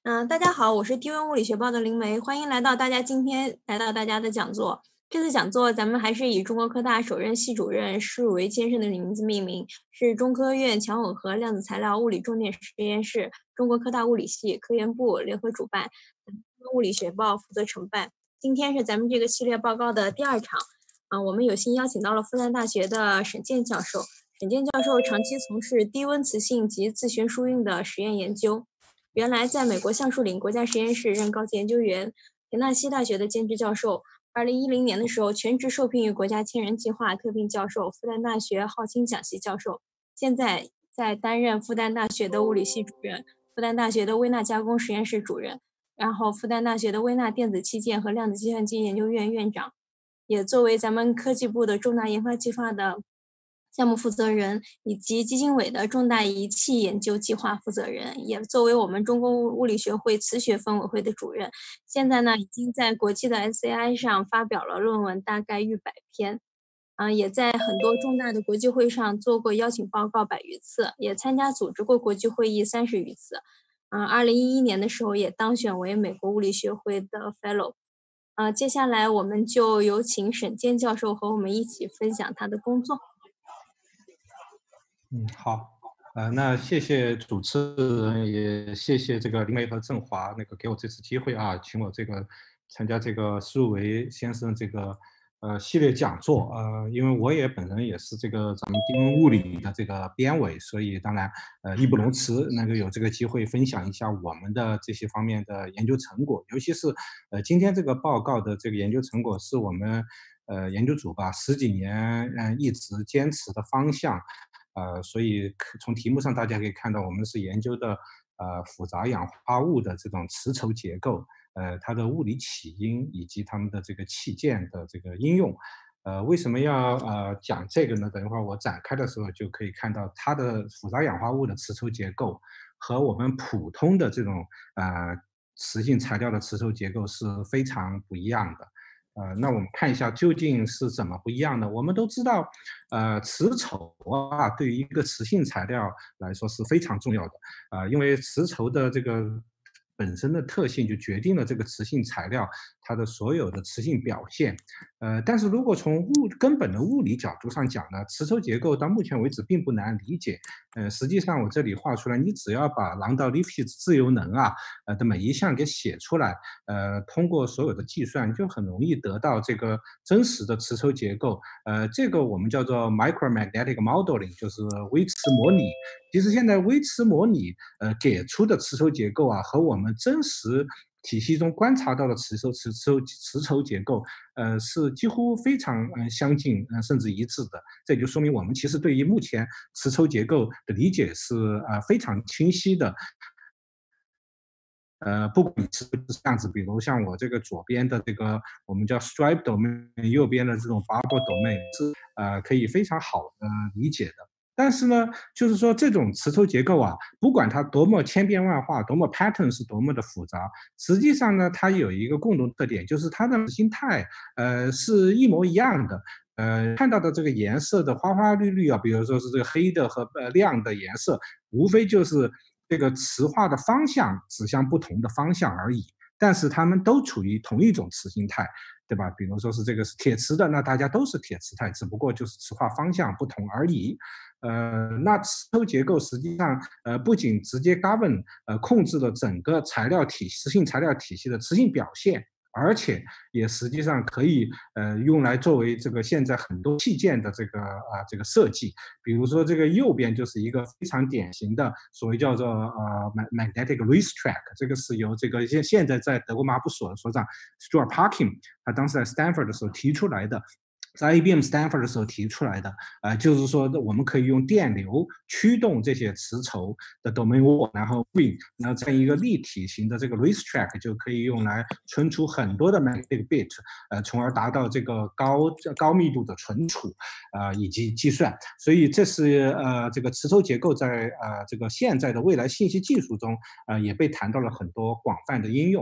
大家好，我是低温物理学报的灵媒，欢迎今天来到大家的讲座。这次讲座咱们还是以中国科大首任系主任施汝为先生的名字命名，是中科院强混合量子材料物理重点实验室、中国科大物理系、科研部联合主办，物理学报负责承办。今天是咱们这个系列报告的第2场，我们有幸邀请到了复旦大学的沈健教授。沈健教授长期从事低温磁性及自旋输运的实验研究。原来在美国橡树岭国家实验室任高级研究员，田纳西大学的兼职教授。2010年的时候，全职受聘于国家千人计划特聘教授、复旦大学浩清讲席教授。现在在担任复旦大学的物理系主任、复旦大学的微纳加工实验室主任，然后复旦大学的微纳电子器件和量子计算机研究院院长，也作为咱们科技部的重大研发计划的项目负责人，以及基金委的重大仪器研究计划负责人，也作为我们中国物理学会磁学分委会的主任。现在呢，已经在国际的 SAI 上发表了论文大概100篇，也在很多重大的国际会上做过邀请报告100余次，也参加组织过国际会议30余次。2011年的时候也当选为美国物理学会的 Fellow。接下来我们就有请沈健教授和我们一起分享他的工作。 好，那谢谢主持人，也谢谢这个林梅和郑华给我这次机会啊，请我参加这个施汝为先生这个系列讲座。因为我本人也是这个咱们低温物理的这个编委，所以当然义不容辞有这个机会分享一下我们的这些方面的研究成果，尤其是今天这个报告的这个研究成果是我们研究组吧10几年一直坚持的方向。所以从题目上大家可以看到，我们是研究的复杂氧化物的这种磁筹结构，它的物理起因以及它们的这个器件的这个应用。为什么要讲这个呢？等一会儿我展开的时候就可以看到，它的复杂氧化物的磁筹结构和我们普通的这种磁性材料的磁筹结构是非常不一样的。那我们看一下究竟是怎么不一样的。我们都知道，磁筹对于一个磁性材料来说是非常重要的。因为磁筹的这个本身的特性就决定了这个磁性材料它的所有的磁性表现。但是如果从根本的物理角度上讲呢，磁筹结构到目前为止并不难理解。实际上我这里画出来，你只要把朗道利希兹自由能的每一项给写出来，通过所有的计算，就很容易得到这个真实的磁筹结构。这个我们叫做 micromagnetic modeling， 就是微磁模拟。其实现在微磁模拟给出的磁筹结构和我们真实体系中观察到的磁筹结构，是几乎非常相近，甚至一致的。这就说明我们其实对于目前磁筹结构的理解是非常清晰的。不管是这样子，比如像我这个左边的这个我们叫 stripe domain， 右边的这种 bubble domain 是可以非常好的理解的。但是呢，就是说这种磁筹结构不管它多么千变万化，多么 pattern 是多么的复杂，实际上呢，它有一个共同特点，就是它的形态是一模一样的。看到的这个颜色的花花绿绿比如说是这个黑的和亮的颜色，无非就是这个磁化的方向指向不同的方向而已，但是它们都处于同一种磁性态，对吧？比如说是这个是铁磁的，那大家都是铁磁态，只不过就是磁化方向不同而已。那磁筹结构实际上不仅直接 govern 控制了整个磁性材料体系的磁性表现，而且也实际上可以用来作为这个现在很多器件的这个设计。比如说这个右边就是一个非常典型的所谓叫做magnetic racetrack， 这个是由这个现在在德国麻布所的所长 Stuart Parkin 他当时在 Stanford 的时候提出来的。在 IBM Stanford 的时候提出来的，就是说我们可以用电流驱动这些磁筹的 domain wall， 然后 ring， 然后这样一个立体型的这个 racetrack 就可以用来存储很多的 magnetic bit， 从而达到这个高密度的存储以及计算。所以这是这个磁筹结构在这个现在的未来信息技术中也被谈到了很多广泛的应用。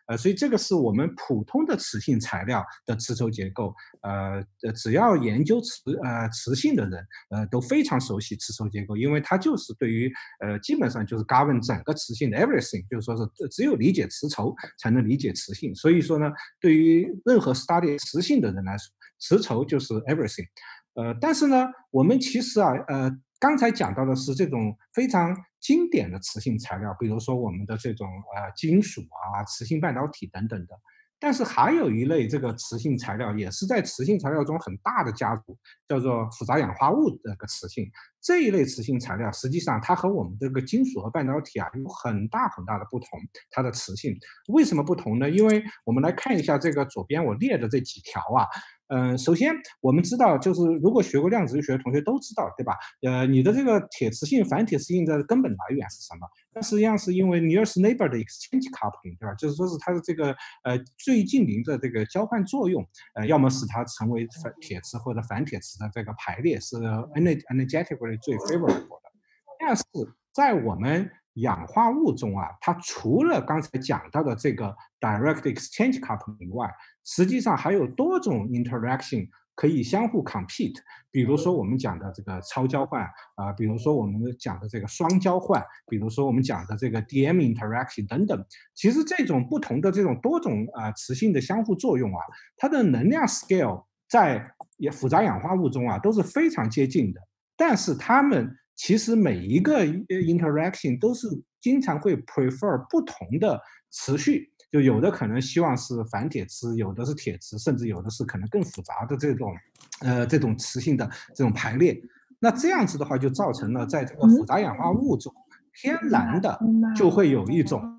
所以这个是我们普通的磁性材料的磁轴结构，只要研究磁性的人，都非常熟悉磁轴结构，因为它就是对于基本上就是 govern 整个磁性的 everything， 就是说是只有理解磁轴才能理解磁性，所以说呢，对于任何 study 磁性的人来说，磁轴就是 everything。但是呢，我们其实刚才讲到的是这种非常经典的磁性材料，比如说我们的这种金属啊、磁性半导体等等的。但是还有一类这个磁性材料，也是在磁性材料中很大的家族，叫做复杂氧化物这个磁性。这一类磁性材料，实际上它和我们这个金属和半导体有很大很大的不同，它的磁性为什么不同呢？因为我们来看一下这个左边我列的这几条首先我们知道，就是如果学过量子力学的同学都知道，对吧？你的这个铁磁性、反铁磁性的根本来源是什么？那实际上是因为 nearest neighbor 的 exchange coupling， 对吧？就是说是它的这个最近邻的这个交换作用，要么使它成为铁磁或者反铁磁的这个排列是 energetically 最 favorable 的。但是在我们氧化物中它除了刚才讲到的这个 direct exchange coupling 以外，实际上还有多种 interaction 可以相互 compete， 比如说我们讲的这个超交换比如说我们讲的这个双交换，比如说我们讲的这个 DM interaction 等等。其实这种不同的这种多种磁性的相互作用它的能量 scale 在复杂氧化物中都是非常接近的，但是它们其实每一个 interaction 都是经常会 prefer 不同的磁序，就有的可能希望是反铁磁，有的是铁磁，甚至有的是可能更复杂的这种磁性的这种排列。那这样子的话，就造成了在这个复杂氧化物中，天然的就会有一种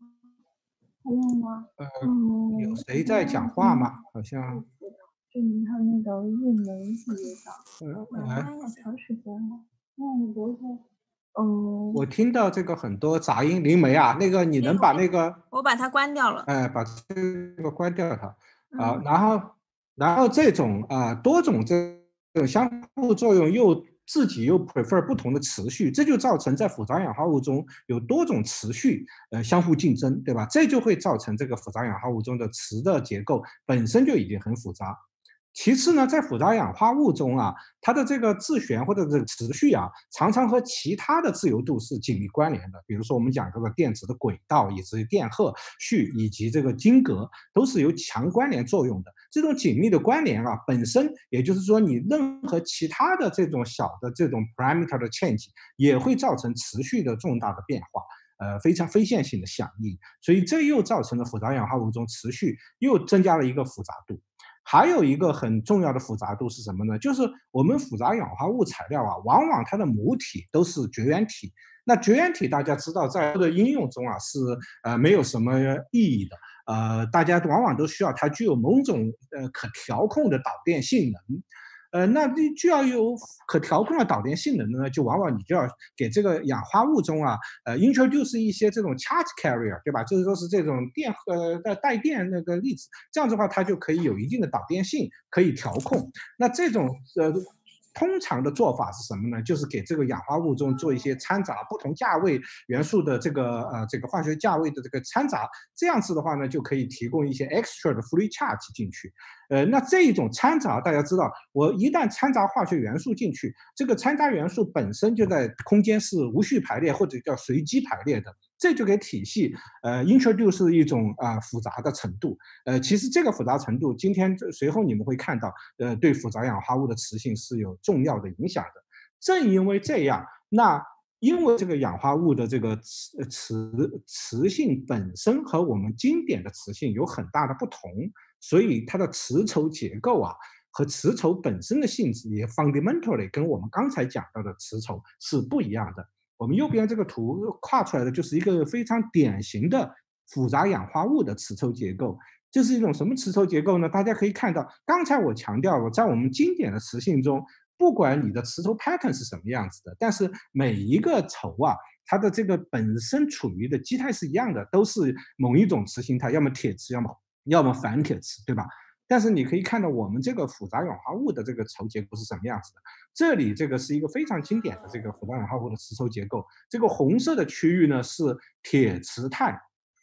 有谁在讲话吗？好像就你看那个入门系列上， 长时间了。那比如说， 我听到这个很多杂音，灵媒那个你能把那个我把它关掉了， 把这个关掉它然后这种多种这种相互作用又自己又 prefer 不同的磁序，这就造成在复杂氧化物中有多种磁序相互竞争，对吧？这就会造成这个复杂氧化物中的磁的结构本身就已经很复杂。其次呢，在复杂氧化物中它的这个自旋或者这个磁序常常和其他的自由度是紧密关联的。比如说我们讲这个电子的轨道，以及电荷序，以及这个晶格，都是有强关联作用的。这种紧密的关联本身，也就是说你任何其他的这种小的这种 parameter 的 change， 也会造成磁序的重大的变化。非常非线性的响应，所以这又造成了复杂氧化物中磁序又增加了一个复杂度。还有一个很重要的复杂度是什么呢？就是我们复杂氧化物材料往往它的母体都是绝缘体。那绝缘体大家知道，在这个应用中是没有什么意义的。大家往往都需要它具有某种可调控的导电性能。那就要有可调控的导电性能呢，就往往你就要给这个氧化物中introduce 一些这种 charge carrier， 对吧？就是说是这种带电那个粒子，这样子的话它就可以有一定的导电性，可以调控。那这种通常的做法是什么呢？就是给这个氧化物中做一些掺杂，不同价位元素的这个化学价位的这个掺杂，这样子的话呢，就可以提供一些 extra 的 free charge 进去。那这一种掺杂，大家知道，我一旦掺杂化学元素进去，这个掺杂元素本身就在空间是无序排列或者叫随机排列的，这就给体系introduce 一种复杂的程度。其实这个复杂程度，今天随后你们会看到，对复杂氧化物的磁性是有重要的影响的。正因为这样，因为这个氧化物的这个磁性本身和我们经典的磁性有很大的不同，所以它的磁轴结构和磁轴本身的性质也 fundamentally 跟我们刚才讲到的磁轴是不一样的。我们右边这个图画出来的就是一个非常典型的复杂氧化物的磁轴结构。这是一种什么磁轴结构呢？大家可以看到，刚才我强调了，在我们经典的磁性中，不管你的磁轴 pattern 是什么样子的，但是每一个轴它的这个本身处于的基态是一样的，都是某一种磁形态，要么铁磁，要么反铁磁，对吧？但是你可以看到我们这个复杂氧化物的这个轴结构是什么样子的。这里这个是一个非常经典的这个复杂氧化物的磁轴结构，这个红色的区域呢是铁磁态，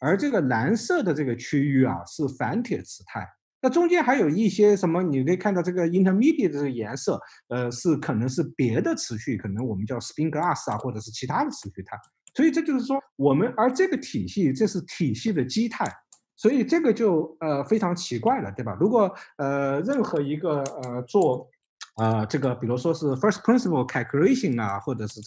而这个蓝色的这个区域啊是反铁磁态。那中间还有一些什么，你可以看到这个 intermediate 的这个颜色，是可能是别的磁序，可能我们叫 spin glass 啊，或者是其他的磁序态。所以这就是说，而这个体系，这是体系的基态，所以这个就非常奇怪了，对吧？如果任何一个做这个比如说是 first principle calculation 啊，或者是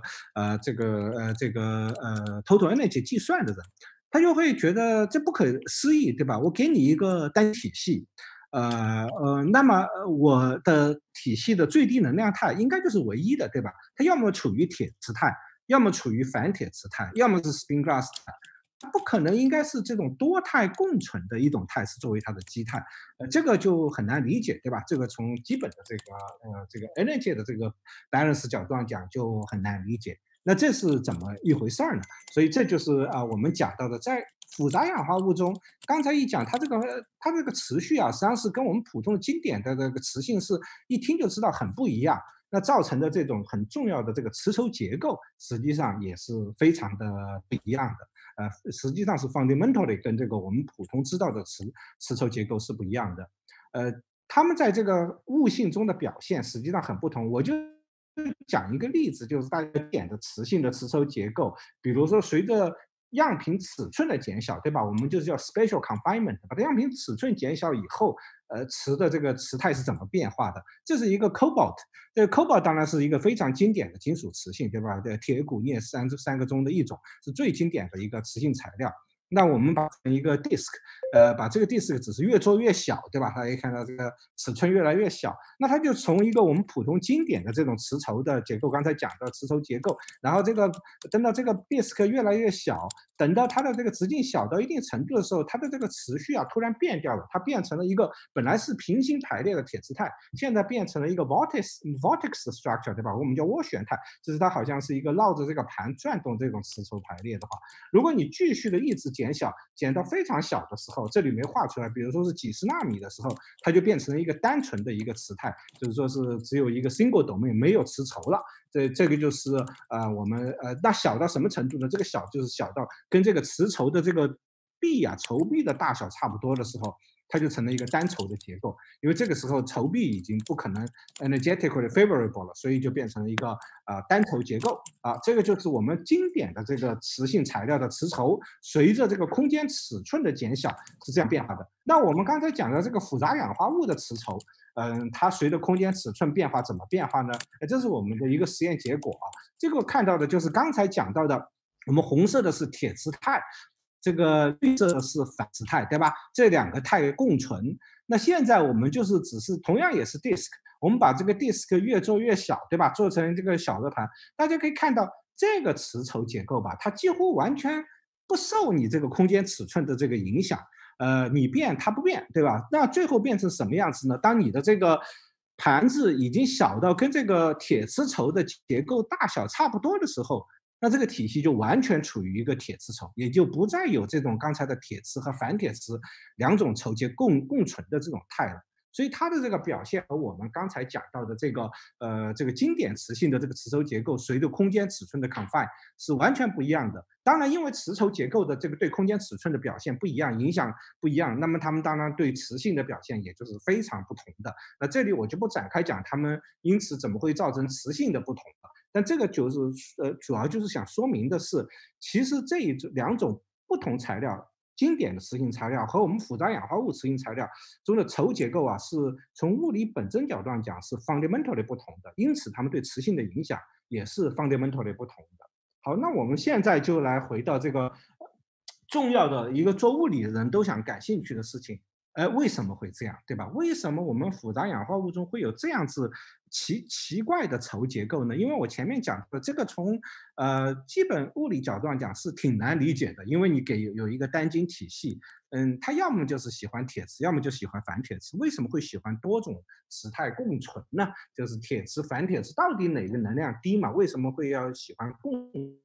total energy 计算的人，他就会觉得这不可思议，对吧？我给你一个单体系，那么我的体系的最低能量态应该就是唯一的，对吧？它要么处于铁磁态，要么处于反铁磁态，要么是 spin glass 态。它不可能应该是这种多态共存的一种态是作为它的基态，这个就很难理解，对吧？这个从基本的这个 energy 的这个 balance 角度上讲就很难理解。那这是怎么一回事呢？所以这就是我们讲到的，在复杂氧化物中，刚才一讲它这个磁序啊，实际上是跟我们普通的经典的这个磁性是一听就知道很不一样。那造成的这种很重要的这个磁轴结构，实际上也是非常的不一样的。实际上是 fundamentally 跟这个我们普通知道的磁轴结构是不一样的。它们在这个物性中的表现实际上很不同。我就讲一个例子，就是大家点的磁性的磁轴结构，比如说随着样品尺寸的减小，对吧？我们就是叫 spatial confinement， 把它样品尺寸减小以后，磁的这个磁态是怎么变化的？这是一个 cobalt， 这个 cobalt 当然是一个非常经典的金属磁性，对吧？铁、钴、镍三个中的一种，是最经典的一个磁性材料。那我们把一个 disk， 把这个 disk 只是越做越小，对吧？大家可以看到这个尺寸越来越小，那它就从一个我们普通经典的这种磁轴的结构，刚才讲的磁轴结构，然后等到这个 disk 越来越小，等到它的这个直径小到一定程度的时候，它的这个磁序突然变掉了，它变成了一个本来是平行排列的铁磁态，现在变成了一个 vortex structure， 对吧？我们叫涡旋态，就是它好像是一个绕着这个盘转动这种磁轴排列的话，如果你继续的一直减小，减到非常小的时候，这里没画出来，比如说是几十纳米的时候，它就变成了一个单纯的一个磁态，就是说是只有一个 single domain， 没有磁轴了。这个就是我们那小到什么程度呢？这个小就是小到跟这个磁轴的这个臂轴臂的大小差不多的时候，它就成了一个单轴的结构。因为这个时候轴臂已经不可能 energetically favorable 了，所以就变成了一个单轴结构啊。这个就是我们经典的这个磁性材料的磁轴，随着这个空间尺寸的减小是这样变化的。那我们刚才讲的这个复杂氧化物的磁轴，它随着空间尺寸变化怎么变化呢？这是我们的一个实验结果啊。这个看到的就是刚才讲到的，我们红色的是铁磁态，这个绿色的是反磁态，对吧？这两个态共存。那现在我们就是只是同样也是 disk， 我们把这个 disk 越做越小，对吧？做成这个小的盘，大家可以看到这个磁轴结构吧，它几乎完全不受你这个空间尺寸的这个影响。你变它不变，对吧？那最后变成什么样子呢？当你的这个盘子已经小到跟这个铁磁轴的结构大小差不多的时候，那这个体系就完全处于一个铁磁轴，也就不再有这种刚才的铁磁和反铁磁两种轴结共存的这种态了。所以它的这个表现和我们刚才讲到的这个经典磁性的这个磁轴结构随着空间尺寸的 confine 是完全不一样的。当然，因为磁轴结构的这个对空间尺寸的表现不一样，影响不一样，那么它们当然对磁性的表现也就是非常不同的。那这里我就不展开讲它们因此怎么会造成磁性的不同了。但这个就是主要就是想说明的是，其实两种不同材料。经典的磁性材料和我们复杂氧化物磁性材料中的轴结构是从物理本真角度上讲是 fundamentally 不同的，因此它们对磁性的影响也是 fundamentally 不同的。好，那我们现在就来回到这个重要的一个做物理的人都想感兴趣的事情。为什么会这样，对吧？为什么我们复杂氧化物中会有这样子奇怪的轴结构呢？因为我前面讲的这个从基本物理角度上讲是挺难理解的，因为你有一个单晶体系，它要么就是喜欢铁磁，要么就喜欢反铁磁，为什么会喜欢多种磁态共存呢？就是铁磁、反铁磁到底哪个能量低嘛？为什么会要喜欢共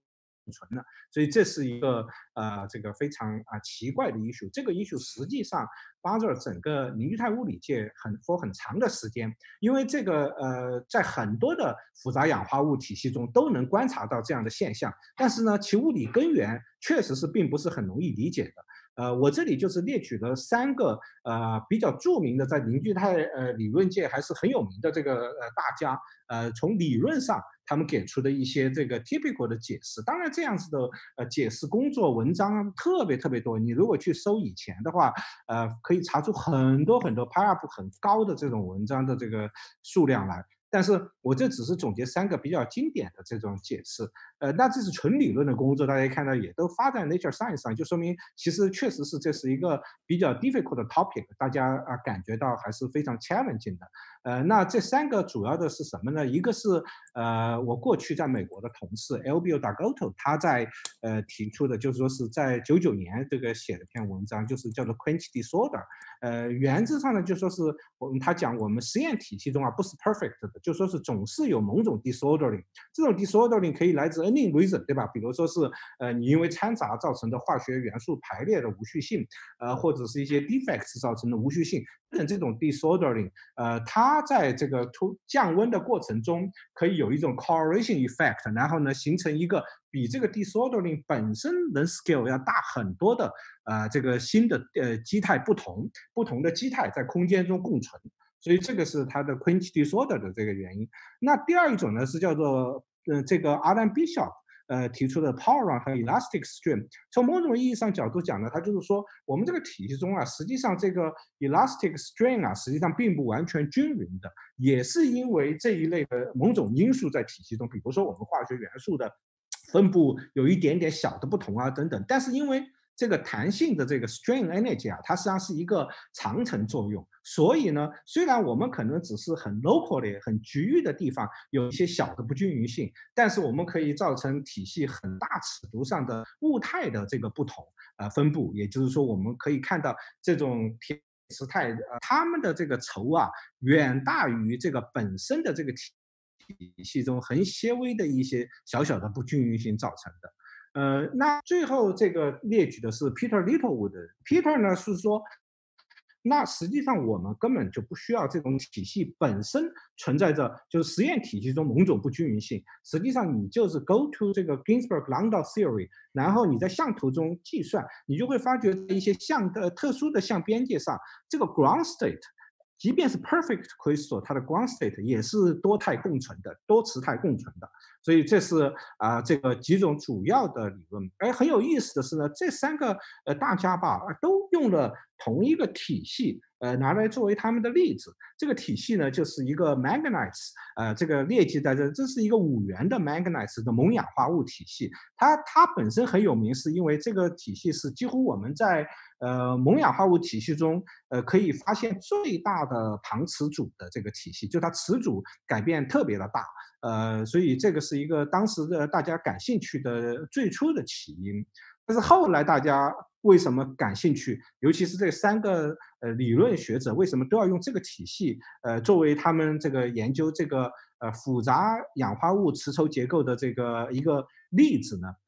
存了。所以这是一个这个非常奇怪的 issue。这个 issue 实际上帮助了整个凝聚态物理界很长的时间，因为这个在很多的复杂氧化物体系中都能观察到这样的现象，但是呢，其物理根源确实是并不是很容易理解的。我这里就是列举了3个比较著名的在凝聚态理论界还是很有名的这个大家，从理论上他们给出的一些这个 typical 的解释。当然这样子的解释工作文章特别多，你如果去搜以前的话，可以查出很多 PyUp 很高的这种文章的这个数量来。但是我这只是总结3个比较经典的这种解释，那这是纯理论的工作，大家看到也都发在 Nature Science 上，就说明其实确实是这是一个比较 difficult 的 topic， 大家感觉到还是非常 challenging 的。那这3个主要的是什么呢？一个是我过去在美国的同事 Elbio D'Agotto 他在提出的，就是说是在99年这个写了篇文章，就是叫做 Quench Disorder。原则上呢，就说是他讲我们实验体系中不是 perfect 的，就说是总是有某种 disordering， 这种 disordering 可以来自 any reason， 对吧？比如说是你因为掺杂造成的化学元素排列的无序性，或者是一些 defects 造成的无序性等这种 disordering， 它在这个降温的过程中可以有一种 correlation effect， 然后呢形成一个比这个 disordering 本身能 scale 要大很多的这个新的基态不同的基态在空间中共存，所以这个是它的 Quench Disorder 的这个原因。那第二一种呢是叫做这个 Alan Bishop提出的 Power和 Elastic Stream。从某种意义上角度讲呢，它就是说我们这个体系中实际上这个 Elastic Stream实际上并不完全均匀的，也是因为这一类的某种因素在体系中，比如说我们化学元素的分布有一点点小的不同等等，但是因为这个弹性的这个 strain energy 它实际上是一个长程作用，所以呢，虽然我们可能只是很 locally 很局域的地方有一些小的不均匀性，但是我们可以造成体系很大尺度上的物态的这个不同分布，也就是说我们可以看到这种铁磁态它们的这个筹远大于这个本身的这个体系中很些微的一些小小的不均匀性造成的。那最后这个列举的是 Peter Littlewood。Peter 呢是说，那实际上我们根本就不需要这种体系本身存在着就是实验体系中某种不均匀性，实际上你就是 go to 这个 Ginsburg-Landau theory， 然后你在相图中计算，你就会发觉一些特殊的相边界上，这个 ground state即便是 perfect crystal， 它的 ground state 也是多态共存的，多磁态共存的。所以这是这个几种主要的理论。很有意思的是呢，这3个大家都用了同一个体系拿来作为他们的例子。这个体系呢就是一个 manganese， 这个列记在这是一个5元的 manganese 的锰氧化物体系。它本身很有名，是因为这个体系是几乎我们在锰氧化物体系中可以发现最大的旁磁组的这个体系，就它磁组改变特别的大。所以这个是一个当时的大家感兴趣的最初的起因。但是后来大家为什么感兴趣，尤其是这3个理论学者为什么都要用这个体系作为他们这个研究这个复杂氧化物磁筹结构的这个一个例子呢？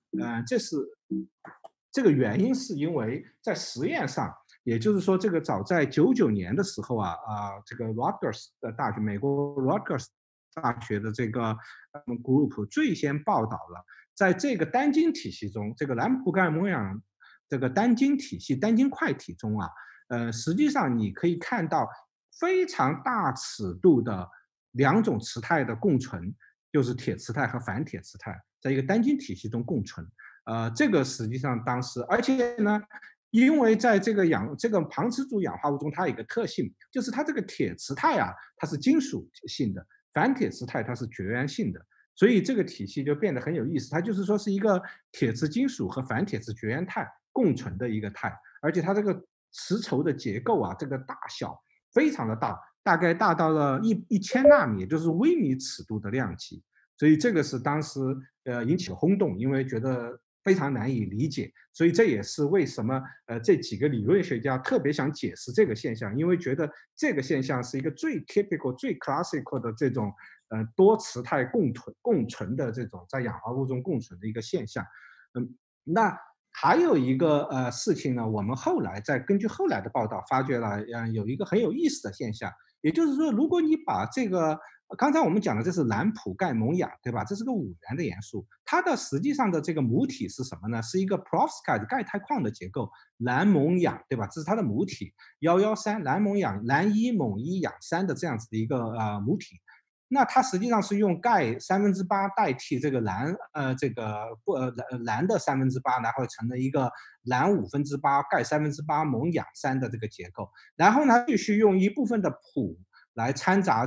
这个原因是因为在实验上，也就是说这个早在99年的时候这个 Rutgers 的大学，美国 Rutgers 大学的这个group 最先报道了，在这个单晶体系中，这个蓝葡盖锰氧这个单晶体系单晶块体中实际上你可以看到非常大尺度的2种磁态的共存，就是铁磁态和反铁磁态，在一个单晶体系中共存。这个实际上当时，而且呢，因为在这个旁磁组氧化物中，它有一个特性，就是它这个铁磁态它是金属性的，反铁磁态它是绝缘性的，所以这个体系就变得很有意思。它就是说是一个铁磁金属和反铁磁绝缘态共存的一个态，而且它这个磁筹的结构这个大小非常的大，大概大到了1000纳米，也就是微米尺度的量级。所以这个是当时引起了轰动，因为觉得非常难以理解，所以这也是为什么这几个理论学家特别想解释这个现象，因为觉得这个现象是一个最 typical、最 classical 的这种多磁态共存的这种在氧化物中共存的一个现象。那还有一个事情呢，我们后来根据后来的报道发觉了，有一个很有意思的现象，也就是说，如果你把这个刚才我们讲的这是蓝钋钙锰氧，对吧？这是个5元的元素，它的实际上的这个母体是什么呢？是一个 perovskite 钙钛矿的结构，蓝锰氧，对吧？这是它的母体113蓝锰氧蓝1锰1氧3的这样子的一个母体。那它实际上是用钙8%代替这个蓝蓝的8%，然后成了一个蓝8%钙8%锰氧3的这个结构，然后呢，必须用一部分的钋来掺杂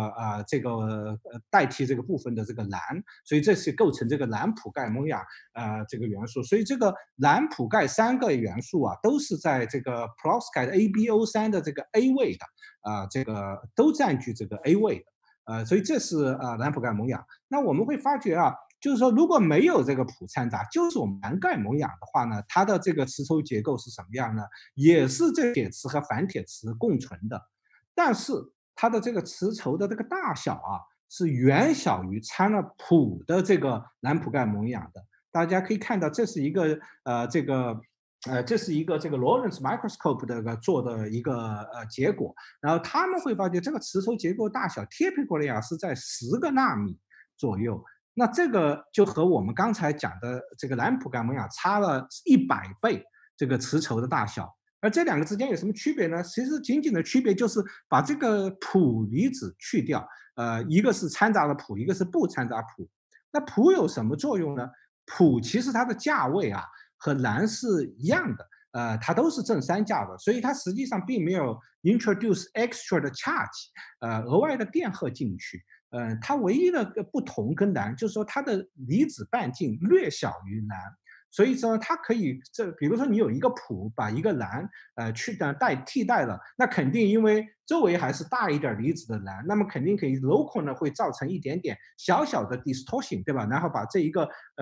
代替这个部分的这个蓝，所以这是构成这个蓝钋钙锰氧这个元素。所以这个蓝钋钙3个元素啊，都是在这个 perovskite AbO3的这个 A 位的这个都占据这个 A 位的。所以这是蓝钋钙锰氧。那我们会发觉啊，就是说如果没有这个钋掺杂，就是我们蓝钙锰氧的话呢，它的这个磁绸结构是什么样呢？也是这铁磁和反铁磁共存的，但是它的这个磁绸的这个大小啊，是远小于掺了钋的这个蓝钋钙锰氧的。大家可以看到，这是一个这是一个这个 Lawrence microscope 的做的一个结果，然后他们会发觉这个磁绸结构大小 typically 啊是在10个纳米左右，那这个就和我们刚才讲的这个蓝钋钙锰氧差了100倍这个磁绸的大小，而这两个之间有什么区别呢？其实仅仅的区别就是把这个钋离子去掉，一个是掺杂了钋，一个是不掺杂钋。那钋有什么作用呢？钋其实它的价位啊和蓝是一样的，它都是正3价的，所以它实际上并没有 introduce extra 的 charge，额外的电荷进去。它唯一的不同跟蓝就是说它的离子半径略小于蓝，所以说它可以比如说你有一个钋把一个蓝替代了，那肯定因为周围还是大一点离子的蓝，那么肯定可以 local 呢会造成一点点小小的 distortion， 对吧？然后把这个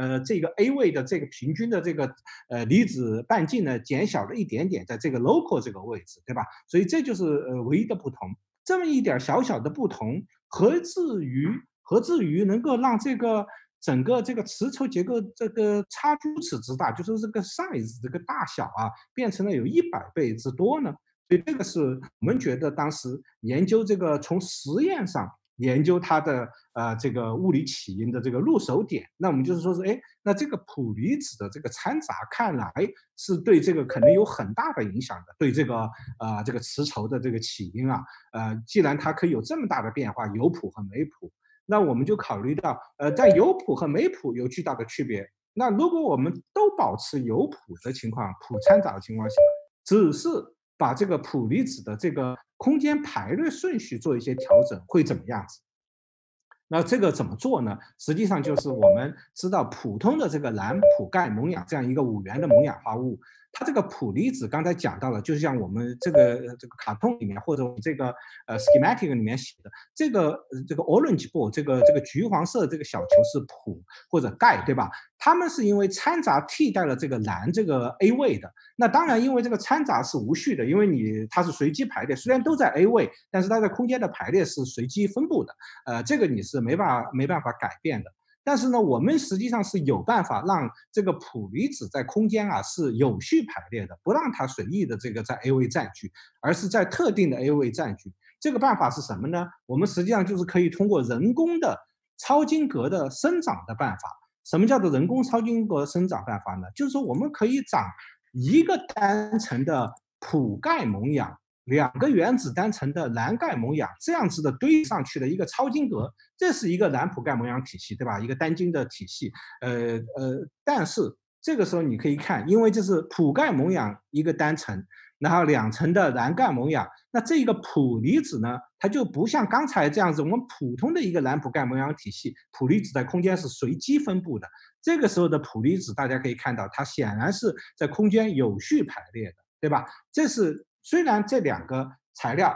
A 位的这个平均的这个离子半径呢减小了一点点，在这个 local 这个位置，对吧？所以这就是唯一的不同。这么一点小小的不同，何至于能够让这个整个这个磁绸结构这个差如此之大，就是这个 size 这个大小啊，变成了有100倍之多呢？所以这个是我们觉得当时研究这个从实验上研究它的这个物理起因的这个入手点。那我们就是说是，哎，那这个钋离子的这个掺杂看来是对这个可能有很大的影响的，对这个这个磁绸的这个起因啊，既然它可以有这么大的变化，有钋和没钋。那我们就考虑到，在有钋和没钋有巨大的区别。那如果我们都保持有钋的情况，钋掺杂的情况下，只是把这个钋离子的这个空间排列顺序做一些调整，会怎么样子？那这个怎么做呢？实际上就是我们知道普通的这个蓝钋钙锰氧这样一个5元的锰氧化物，它这个钋离子刚才讲到了，就像我们这个卡通里面或者这个schematic 里面写的，这个 orange ball 这个橘黄色这个小球是钋或者钙，对吧？它们是因为掺杂替代了这个蓝这个 A 位的。那当然，因为这个掺杂是无序的，因为它是随机排列，虽然都在 A 位，但是它在空间的排列是随机分布的。这个你是没办法改变的。但是呢，我们实际上是有办法让这个钋离子在空间啊是有序排列的，不让它随意的这个在 A 位占据，而是在特定的 A 位占据。这个办法是什么呢？我们实际上就是可以通过人工的超晶格的生长的办法。什么叫做人工超晶格生长办法呢？就是说我们可以长一个单层的钋钙锰氧，2个原子单层的蓝钙锰氧，这样子的堆上去的一个超晶格，这是一个蓝钋钙锰氧体系，对吧？一个单晶的体系。但是这个时候你可以看，因为这是钋钙锰氧一个单层，然后2层的蓝钙锰氧，那这个钋离子呢，它就不像刚才这样子，我们普通的一个蓝钋钙锰氧体系，钋离子在空间是随机分布的。这个时候的钋离子，大家可以看到，它显然是在空间有序排列的，对吧？这是虽然这2个材料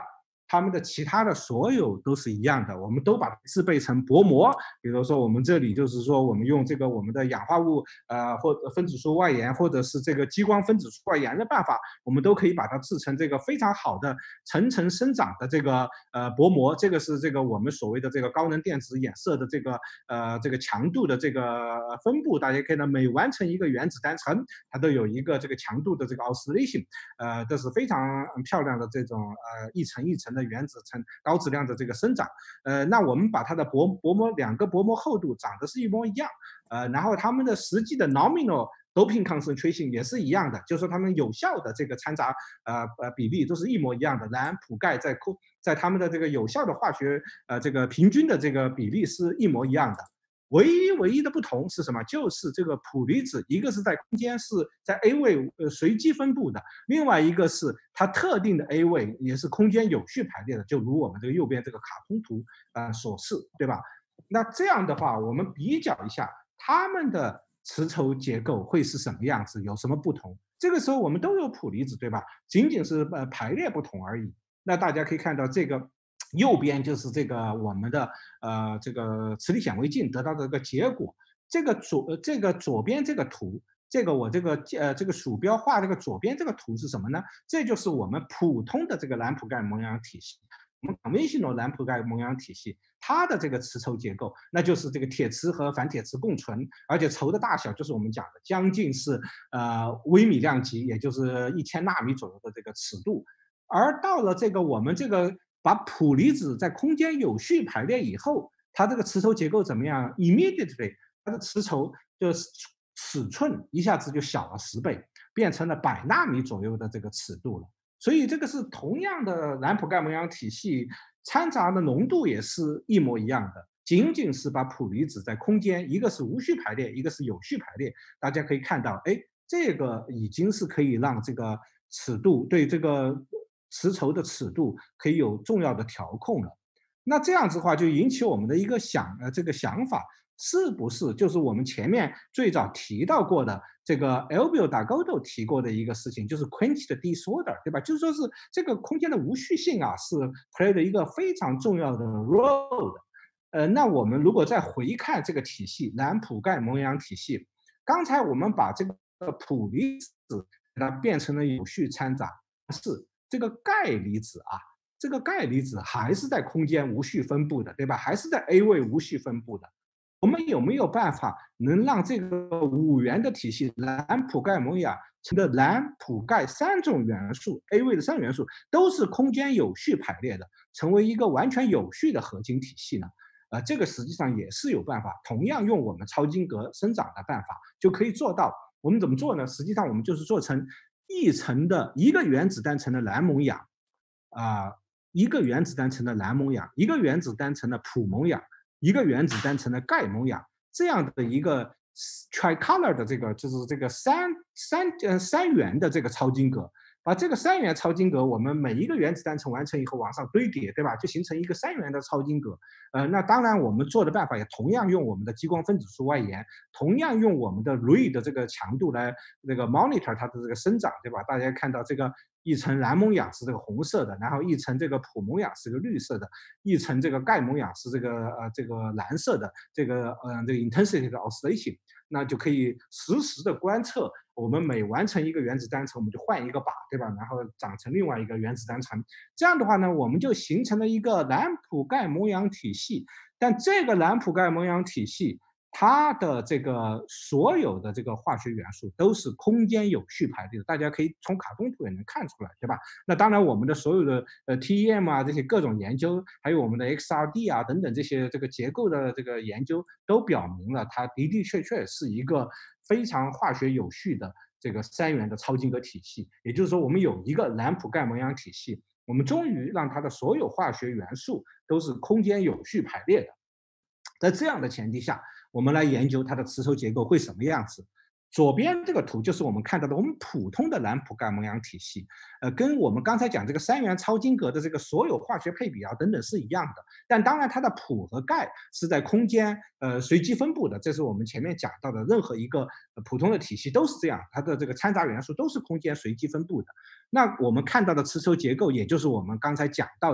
它们的其他的所有都是一样的，我们都把它制备成薄膜。比如说我们这里就是说我们用这个我们的氧化物或者分子束外延，或者是这个激光分子束外延的办法，我们都可以把它制成这个非常好的层层生长的这个薄膜。这个是这个我们所谓的这个高能电子衍射的这个强度的这个分布，大家可以呢每完成一个原子单层，它都有一个这个强度的这个 oscillation，这是非常漂亮的这种一层一层的原子层高质量的这个生长。那我们把它的薄膜两个薄膜厚度长得是一模一样，然后它们的实际的 nominal doping concentration 也是一样的，就是说它们有效的这个掺杂比例都是一模一样的，蓝钴钙在它们的这个有效的化学这个平均的这个比例是一模一样的。唯一的不同是什么？就是这个钴离子，一个是在空间是在 A 位随机分布的，另外一个是它特定的 A 位也是空间有序排列的，就如我们这个右边这个卡通图所示，对吧？那这样的话，我们比较一下它们的磁筹结构会是什么样子，有什么不同？这个时候我们都有钴离子，对吧？仅仅是排列不同而已。那大家可以看到这个。右边就是这个我们的这个磁力显微镜得到的这个结果。这个左边这个图，这个我这个鼠标画这个左边这个图是什么呢？这就是我们普通的这个蓝钴钙蒙氧体系，我们 conventional 蓝钴钙蒙氧体系，它的这个磁筹结构，那就是这个铁磁和反铁磁共存，而且筹的大小就是我们讲的将近是微米量级，也就是1000纳米左右的这个尺度。而到了这个我们这个把钴离子在空间有序排列以后，它这个磁筹结构怎么样 ？Immediately， 它的磁筹的尺寸一下子就小了10倍，变成了100纳米左右的这个尺度了。所以这个是同样的蓝钴钙蒙氧体系，掺杂的浓度也是一模一样的，仅仅是把钴离子在空间，一个是无序排列，一个是有序排列。大家可以看到，哎，这个已经是可以让这个尺度对这个磁筹的尺度可以有重要的调控了。那这样子的话，就引起我们的一个这个想法，是不是就是我们前面最早提到过的这个 Elvio Dagodo 提过的一个事情，就是 quantity disorder， 对吧？就是说是这个空间的无序性啊，是 play 了一个非常重要的 role 的。那我们如果再回看这个体系，蓝钴钙蒙氧体系，刚才我们把这个钴离子给它变成了有序掺杂，是这个钙离子啊，这个钙离子还是在空间无序分布的，对吧？还是在 A 位无序分布的。我们有没有办法能让这个5元的体系蓝钴钙蒙氧的蓝钴钙3种元素 A 位的3元素都是空间有序排列的，成为一个完全有序的合金体系呢？这个实际上也是有办法，同样用我们超晶格生长的办法就可以做到。我们怎么做呢？实际上我们就是做成一层的一个原子单层的蓝蒙氧，一个原子单层的蓝蒙氧，一个原子单层的钴蒙氧，一个原子单层的钙蒙氧，这样的一个 tricolor 的这个就是这个三元的这个超晶格。把这个3元超晶格，我们每一个原子单层完成以后往上堆叠，对吧？就形成一个3元的超晶格。那当然我们做的办法也同样用我们的激光分子束外延，同样用我们的 Rui 的这个强度来这个 monitor 它的这个生长，对吧？大家看到这个一层蓝蒙氧是这个红色的，然后一层这个钴蒙氧是个绿色的，一层这个钙蒙氧是这个蓝色的，这个intensity 的 oscillation， 那就可以实时的观测。我们每完成一个原子单层，我们就换一个靶，对吧？然后长成另外一个原子单层。这样的话呢，我们就形成了一个蓝钴钙蒙氧体系。但这个蓝钴钙蒙氧体系，它的这个所有的这个化学元素都是空间有序排列的，大家可以从卡通图也能看出来，对吧？那当然，我们的所有的TEM 啊这些各种研究，还有我们的 XRD 啊等等这些这个结构的这个研究，都表明了它的的确确是一个非常化学有序的这个3元的超晶格体系。也就是说，我们有一个蓝钴钙蒙氧体系，我们终于让它的所有化学元素都是空间有序排列的。在这样的前提下，我们来研究它的磁筹结构会什么样子。左边这个图就是我们看到的我们普通的蓝钴钙蒙氧体系，跟我们刚才讲这个3元超晶格的这个所有化学配比啊等等是一样的。但当然它的钴和钙是在空间随机分布的，这是我们前面讲到的任何一个普通的体系都是这样，它的这个掺杂元素都是空间随机分布的。那我们看到的磁筹结构，也就是我们刚才讲到的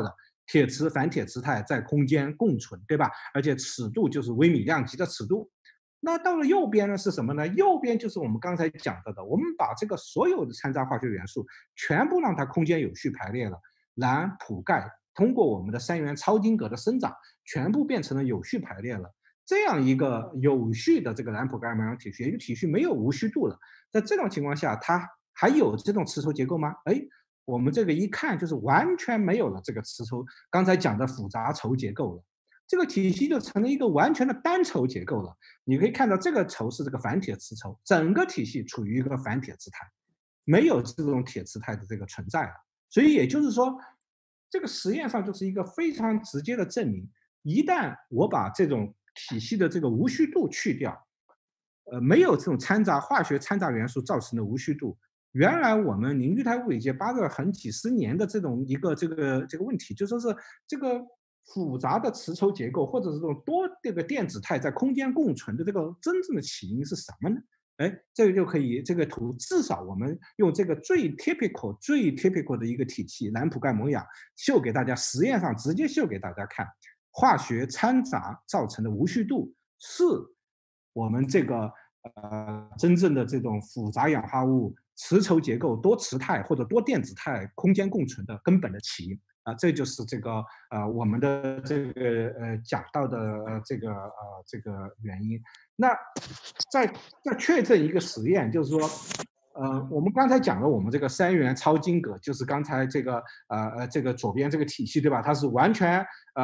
铁磁、反铁磁态在空间共存，对吧？而且尺度就是微米量级的尺度。那到了右边呢是什么呢？右边就是我们刚才讲到的，我们把这个所有的掺杂化学元素全部让它空间有序排列了，蓝、钋、钙通过我们的三元超晶格的生长，全部变成了有序排列了。这样一个有序的这个蓝钋钙锰氧体序，也就体序没有无序度了。在这种情况下，它还有这种磁绸结构吗？哎，我们这个一看就是完全没有了这个磁绸，刚才讲的复杂绸结构了。这个体系就成了一个完全的单绸结构了。你可以看到这个绸是这个反铁磁绸，整个体系处于一个反铁磁态，没有这种铁磁态的这个存在了。所以也就是说，这个实验上就是一个非常直接的证明，一旦我把这种体系的这个无序度去掉，没有这种化学掺杂元素造成的无序度，原来我们凝聚态物理界扒着很几十年的这种一个这个问题，就说是这个复杂的磁绸结构或者是这种多这个电子态在空间共存的这个真正的起因是什么呢？哎，这个就可以，这个图至少我们用这个最 typical 的一个体系蓝钋钙锰氧秀给大家，实验上直接秀给大家看，化学掺杂造成的无序度是我们这个真正的这种复杂氧化物磁绸结构多磁态或者多电子态空间共存的根本的起因。这就是这个我们的这个讲到的这个原因。那再确证一个实验，就是说，我们刚才讲了我们这个三元超晶格，就是刚才这个这个左边这个体系，对吧？它是完全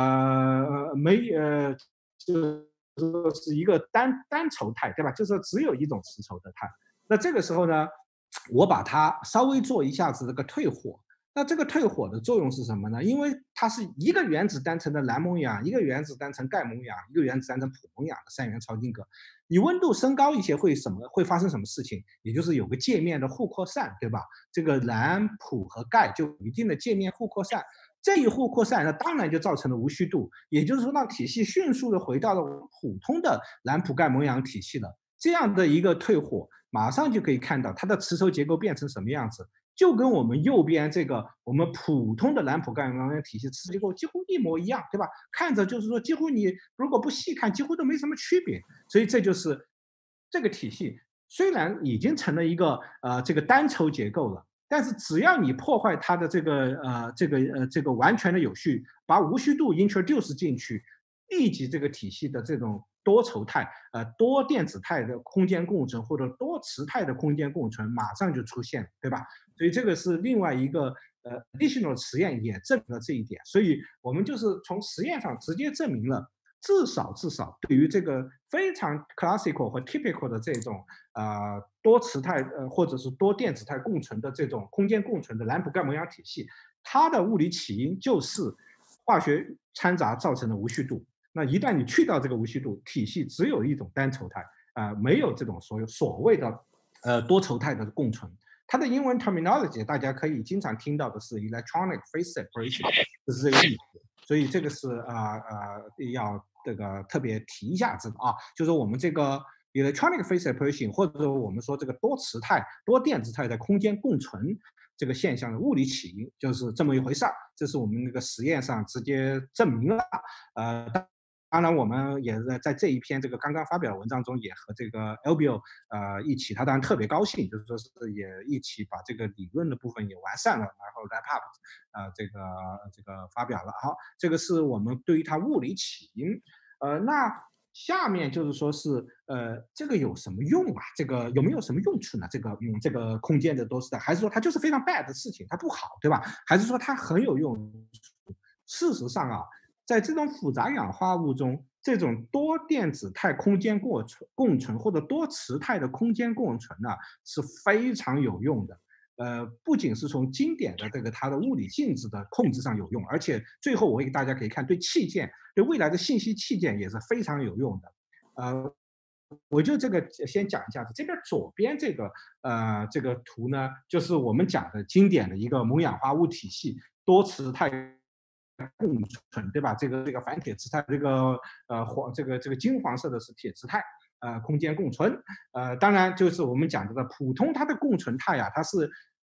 就是一个单绸态，对吧？就是只有一种磁绸的态。那这个时候呢，我把它稍微做一下子这个退火。那这个退火的作用是什么呢？因为它是一个原子单层的蓝锰氧，一个原子单层钙锰氧，一个原子单层钋锰氧的三元超晶格，你温度升高一些会发生什么事情？也就是有个界面的互扩散，对吧？这个蓝、钋和钙就有一定的界面互扩散，这一互扩散，那当然就造成了无序度，也就是说让体系迅速的回到了普通的蓝钋钙锰氧体系了。这样的一个退火，马上就可以看到它的磁绸结构变成什么样子。就跟我们右边这个我们普通的蓝钋钙锰氧体系磁结构几乎一模一样，对吧？看着就是说几乎你如果不细看，几乎都没什么区别。所以这就是这个体系虽然已经成了一个这个单绸结构了，但是只要你破坏它的这个完全的有序，把无序度 introduce 进去，立即这个体系的这种多绸态、多电子态的空间共存或者多磁态的空间共存马上就出现，对吧？所以这个是另外一个additional 实验也证明了这一点。所以我们就是从实验上直接证明了，至少对于这个非常 classical 和 typical 的这种多磁态或者是多电子态共存的这种空间共存的蓝钋钙锰氧体系，它的物理起因就是化学掺杂造成的无序度。那一旦你去掉这个无序度，体系只有一种单绸态，没有这种所谓的多绸态的共存。它的英文 terminology 大家可以经常听到的是 electronic phase separation， 就是这个意思。所以这个是要这个特别提一下子的啊，就是我们这个 electronic phase separation 或者我们说这个多磁态、多电子态在空间共存这个现象的物理起因就是这么一回事儿，这是我们那个实验上直接证明了。当然，我们也在这一篇这个刚刚发表的文章中，也和这个 Elbio 一起，他当然特别高兴，就是说是也一起把这个理论的部分也完善了，然后 wrap up 这个发表了。好，这个是我们对于它物理起因。那下面就是说是这个有什么用啊？这个有没有什么用处呢？这个空间的多磁态，还是说它就是非常 bad 的事情，它不好，对吧？还是说它很有用？事实上啊，在这种复杂氧化物中，这种多电子态空间共存或者多磁态的空间共存呢，是非常有用的。不仅是从经典的它的物理性质的控制上有用，而且最后我给大家可以看，对器件，对未来的信息器件也是非常有用的。我就这个先讲一下子，这边左边这个图呢，就是我们讲的经典的一个锰氧化物体系多磁态共存，对吧？这个反铁磁态，这个金黄色的是铁磁态，空间共存。当然就是我们讲的普通它的共存态呀，它是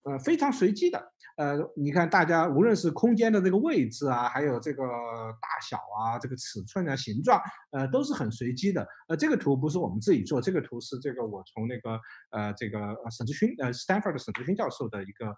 非常随机的。你看大家无论是空间的这个位置啊，还有这个大小啊，这个尺寸啊、形状，都是很随机的。这个图不是我们自己做，这个图是这个我从那个沈志勋Stanford 的沈志勋教授的一个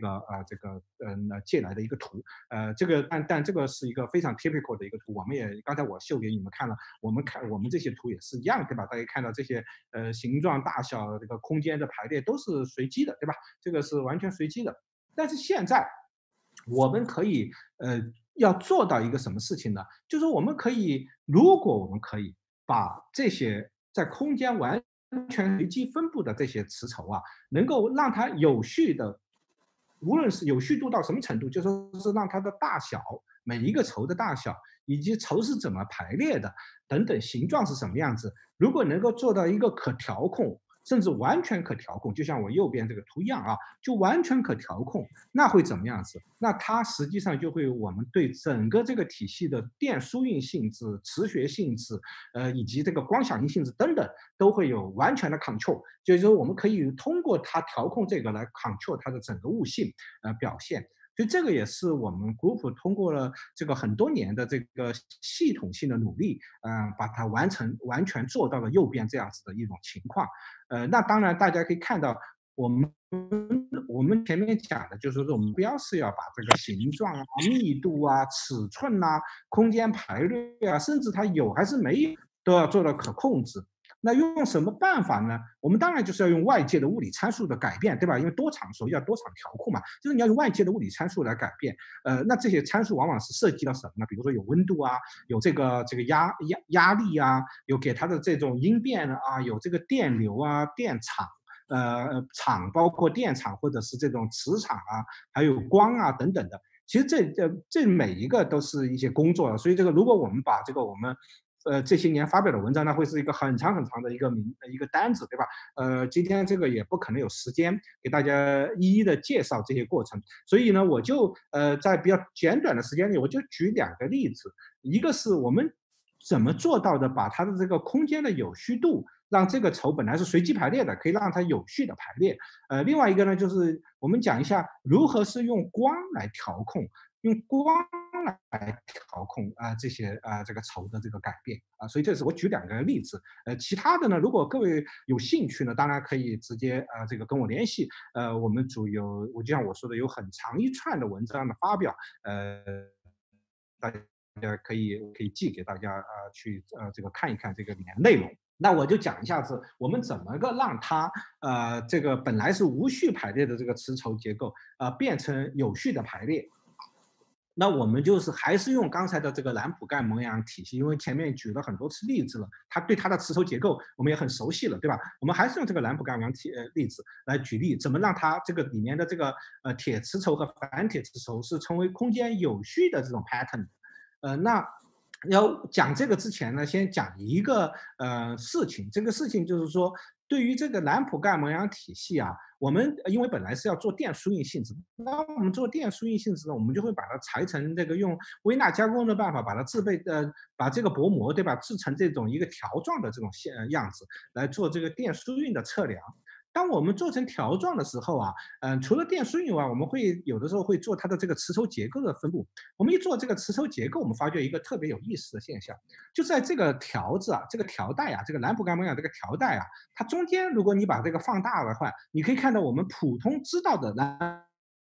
借来的一个图。这个但这个是一个非常 typical 的一个图，我们也刚才我秀给你们看了，我们这些图也是一样，对吧？大家看到这些形状、大小、这个空间的排列都是随机的，对吧？这个是完全随机的。但是现在我们可以要做到一个什么事情呢？就是我们可以，如果我们可以把这些在空间完全随机分布的这些词绸啊，能够让它有序的，无论是有序度到什么程度，就说是让它的大小，每一个绸的大小，以及绸是怎么排列的，等等形状是什么样子，如果能够做到一个可调控，甚至完全可调控，就像我右边这个图一样啊，就完全可调控，那会怎么样子？那它实际上就会我们对整个这个体系的电输运性质、磁学性质，以及这个光响应性质等等，都会有完全的 control。就是说，我们可以通过它调控这个来 control 它的整个物性表现。所以这个也是我们 group 通过了这个很多年的这个系统性的努力，把它完全做到了右边这样子的一种情况。那当然大家可以看到，我们前面讲的就是说，我们目标是要把这个形状啊、密度啊、尺寸啊、空间排列啊，甚至它有还是没有，都要做到可控制。那用什么办法呢？我们当然就是要用外界的物理参数的改变，对吧？因为多场所以要多场调控嘛，就是你要用外界的物理参数来改变。那这些参数往往是涉及到什么呢？比如说有温度啊，有这个压力啊，有给它的这种音变啊，有这个电流啊、电场。场包括电场或者是这种磁场啊，还有光啊等等的，其实这每一个都是一些工作，所以这个如果我们把这个我们这些年发表的文章呢，会是一个很长很长的一个单子，对吧？今天这个也不可能有时间给大家一一的介绍这些过程，所以呢，我就在比较简短的时间里，我就举两个例子，一个是我们怎么做到的，把它的这个空间的有序度，让这个绸本来是随机排列的，可以让它有序的排列。另外一个呢，就是我们讲一下如何是用光来调控，用光来调控这些这个绸的这个改变啊。所以这是我举两个例子。其他的呢，如果各位有兴趣呢，当然可以直接这个跟我联系。我们我就像我说的，有很长一串的文章的发表，大家可以寄给大家去这个看一看这个里面内容。那我就讲一下子我们怎么个让它这个本来是无序排列的这个丝绸结构变成有序的排列。那我们就是还是用刚才的这个兰普盖蒙阳体系，因为前面举了很多次例子了，它对它的丝绸结构我们也很熟悉了，对吧？我们还是用这个兰普盖蒙阳例子来举例，怎么让它这个里面的这个铁丝绸和反铁丝绸是成为空间有序的这种 pattern。那要讲这个之前呢，先讲一个事情，这个事情就是说，对于这个兰普盖蒙阳体系啊，我们因为本来是要做电输运性质，那我们做电输运性质呢，我们就会把它裁成这个用微纳加工的办法，把它把这个薄膜对吧，制成这种一个条状的这种样子，来做这个电输运的测量。当我们做成条状的时候啊，除了电输运以外，我们会有的时候会做它的这个磁绸结构的分布。我们一做这个磁绸结构，我们发觉一个特别有意思的现象，就在这个条子啊，这个条带啊，这个兰普盖蒙阳这个条带啊，它中间如果你把这个放大的话，你可以看到我们普通知道的兰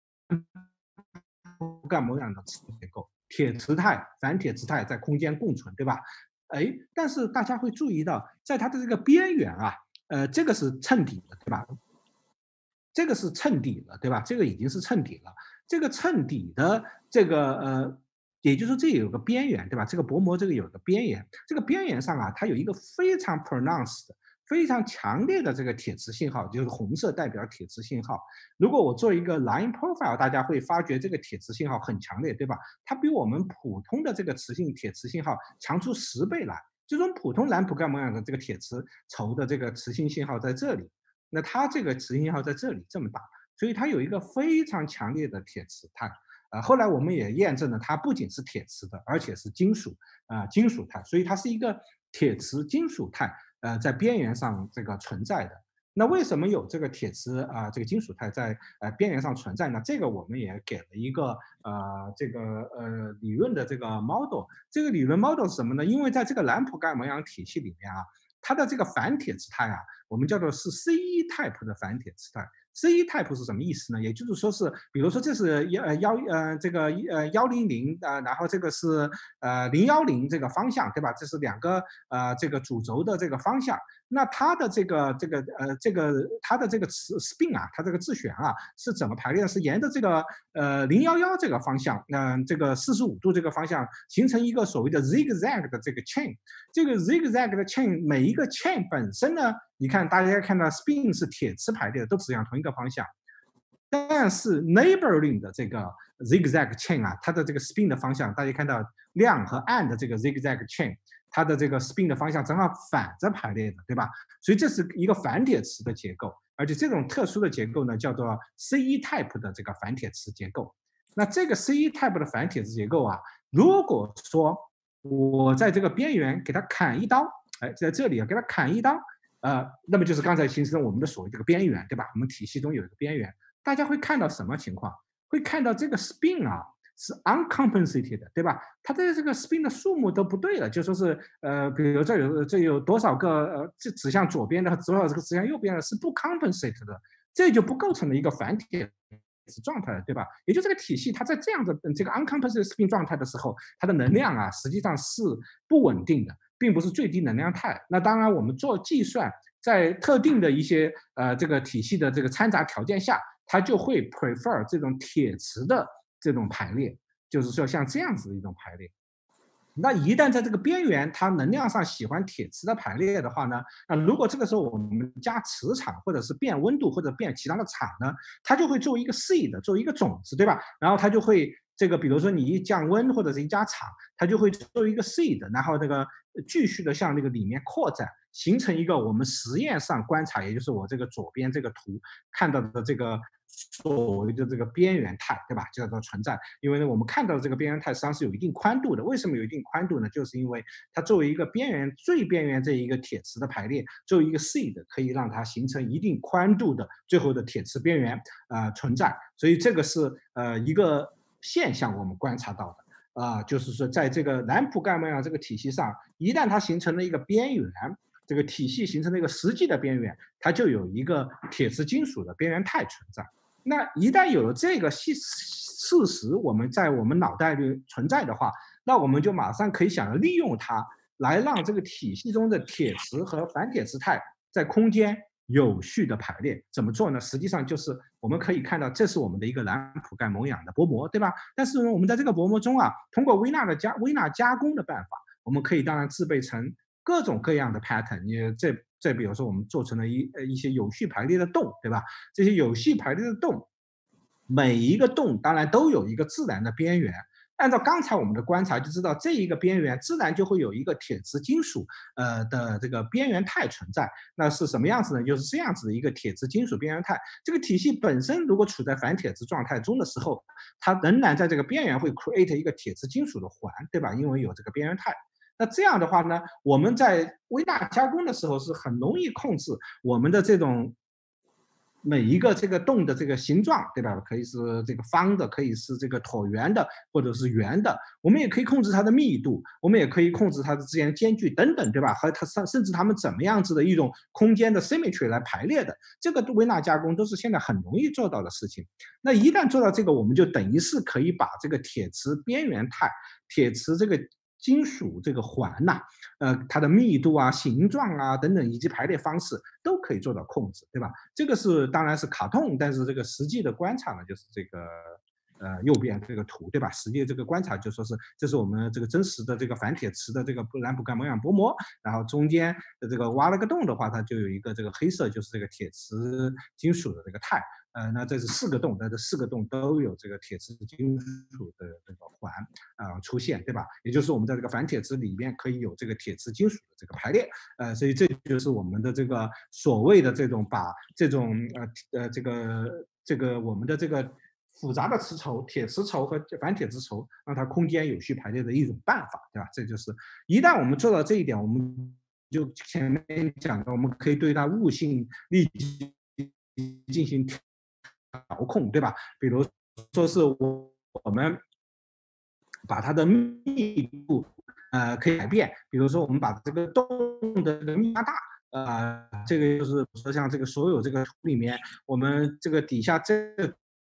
普盖蒙阳的磁结构，铁磁态、反铁磁态在空间共存，对吧？哎，但是大家会注意到，在它的这个边缘啊，这个是衬底的，对吧？这个是衬底了，对吧？这个已经是衬底了。这个衬底的这个也就是说这有个边缘，对吧？这个薄膜这个有个边缘，这个边缘上啊，它有一个非常 pronounced、非常强烈的这个铁磁信号，就是红色代表铁磁信号。如果我做一个 line profile， 大家会发觉这个铁磁信号很强烈，对吧？它比我们普通的这个铁磁信号强出10倍来。这种普通兰普盖蒙阳的这个铁磁绸的这个磁性信号在这里。那它这个磁信号在这里这么大，所以它有一个非常强烈的铁磁态。后来我们也验证了，它不仅是铁磁的，而且是金属态，所以它是一个铁磁金属态在边缘上这个存在的。 那为什么有这个铁磁这个金属态在边缘上存在呢？这个我们也给了一个理论的这个 model。这个理论 model 是什么呢？因为在这个兰普盖蒙阳体系里面它的这个反铁磁态我们叫做是 C1 type 的反铁磁态。C1 type 是什么意思呢？也就是说是，比如说这是100然后这个是010这个方向，对吧？这是两个这个主轴的这个方向。那它的它的这个spin 它这个自旋是怎么排列？是沿着这个011这个方向，这个45度这个方向形成一个所谓的 zigzag 的这个 chain。这个 zigzag 的 chain 每一个 chain 本身呢，你看大家看到 spin 是铁磁排列的，都指向同一个方向。但是 neighboring 的这个 zigzag chain 它的这个 spin 的方向，大家看到亮和暗的这个 zigzag chain，它的这个 spin 的方向正好反着排列的，对吧？所以这是一个反铁磁的结构，而且这种特殊的结构呢，叫做 C1 type 的这个反铁磁结构。那这个 C1 type 的反铁磁结构如果说我在这个边缘给它砍一刀，在这里给它砍一刀，那么就是刚才形成我们的所谓这个边缘，对吧？我们体系中有一个边缘，大家会看到什么情况？会看到这个 spin 是 uncompensated 的，对吧？它的这个 spin 的数目都不对了，就说是比如这有多少个这指向左边的和多少个指向右边的是不 compensated 的，这就不构成了一个反铁磁状态了，对吧？也就这个体系它在这样的这个 uncompensated spin 状态的时候，它的能量实际上是不稳定的，并不是最低能量态。那当然我们做计算，在特定的一些这个体系的这个掺杂条件下，它就会 prefer 这种铁磁的这种排列，就是说像这样子的一种排列。那一旦在这个边缘，它能量上喜欢铁磁的排列的话呢，那如果这个时候我们加磁场，或者是变温度，或者变其他的场呢，它就会作为一个 seed， 作为一个种子，对吧？然后它就会这个，比如说你一降温或者是一加场，它就会作为一个 seed， 然后这个继续的向那个里面扩展，形成一个我们实验上观察，也就是我这个左边这个图看到的这个所谓的这个边缘态，对吧？叫做存在。因为呢，我们看到的这个边缘态实际上是有一定宽度的。为什么有一定宽度呢？就是因为它作为一个边缘最边缘这一个铁磁的排列，作为一个 seed， 可以让它形成一定宽度的最后的铁磁边缘存在。所以这个是一个现象，我们观察到的就是说在这个兰普盖蒙阳这个体系上，一旦它形成了一个边缘。这个体系形成了一个实际的边缘，它就有一个铁磁金属的边缘态存在。那一旦有了这个事实，我们在我们脑袋里存在的话，那我们就马上可以想要利用它，来让这个体系中的铁磁和反铁磁态在空间有序的排列。怎么做呢？实际上就是我们可以看到，这是我们的一个兰普盖蒙阳的薄膜，对吧？但是呢，我们在这个薄膜中通过微纳加工的办法，我们可以当然制备成各种各样的 pattern。这比如说我们做成了一些有序排列的洞，对吧？这些有序排列的洞，每一个洞当然都有一个自然的边缘。按照刚才我们的观察就知道，这一个边缘自然就会有一个铁磁金属的这个边缘态存在。那是什么样子呢？就是这样子的一个铁磁金属边缘态。这个体系本身如果处在反铁磁状态中的时候，它仍然在这个边缘会 create 一个铁磁金属的环，对吧？因为有这个边缘态。那这样的话呢，我们在微纳加工的时候是很容易控制我们的这种每一个这个洞的这个形状，对吧？可以是这个方的，可以是这个椭圆的，或者是圆的。我们也可以控制它的密度，我们也可以控制它的之间的间距等等，对吧？和它甚至它们怎么样子的一种空间的 symmetry 来排列的，这个微纳加工都是现在很容易做到的事情。那一旦做到这个，我们就等于是可以把这个铁磁边缘态、铁磁这个金属这个环它的密度形状等等，以及排列方式都可以做到控制，对吧？这个是当然是卡通，但是这个实际的观察呢，就是这个右边这个图，对吧？实际这个观察就说是这是我们这个真实的这个反铁磁的这个兰普盖蒙阳薄膜，然后中间的这个挖了个洞的话，它就有一个这个黑色，就是这个铁磁金属的这个态。那这是4个洞，那这4个洞都有这个铁磁金属的这个环出现，对吧？也就是我们在这个反铁磁里面可以有这个铁磁金属的这个排列，所以这就是我们的这个所谓的这种把这种这个我们的这个复杂的磁轴、铁磁轴和反铁磁轴，让它空间有序排列的一种办法，对吧？这就是一旦我们做到这一点，我们就前面讲的，我们可以对它物性立即进行调控，对吧？比如说是我们把它的密度可以改变，比如说我们把这个洞的这个密加大。这个就是说像这个所有这个图里面，我们这个底下这个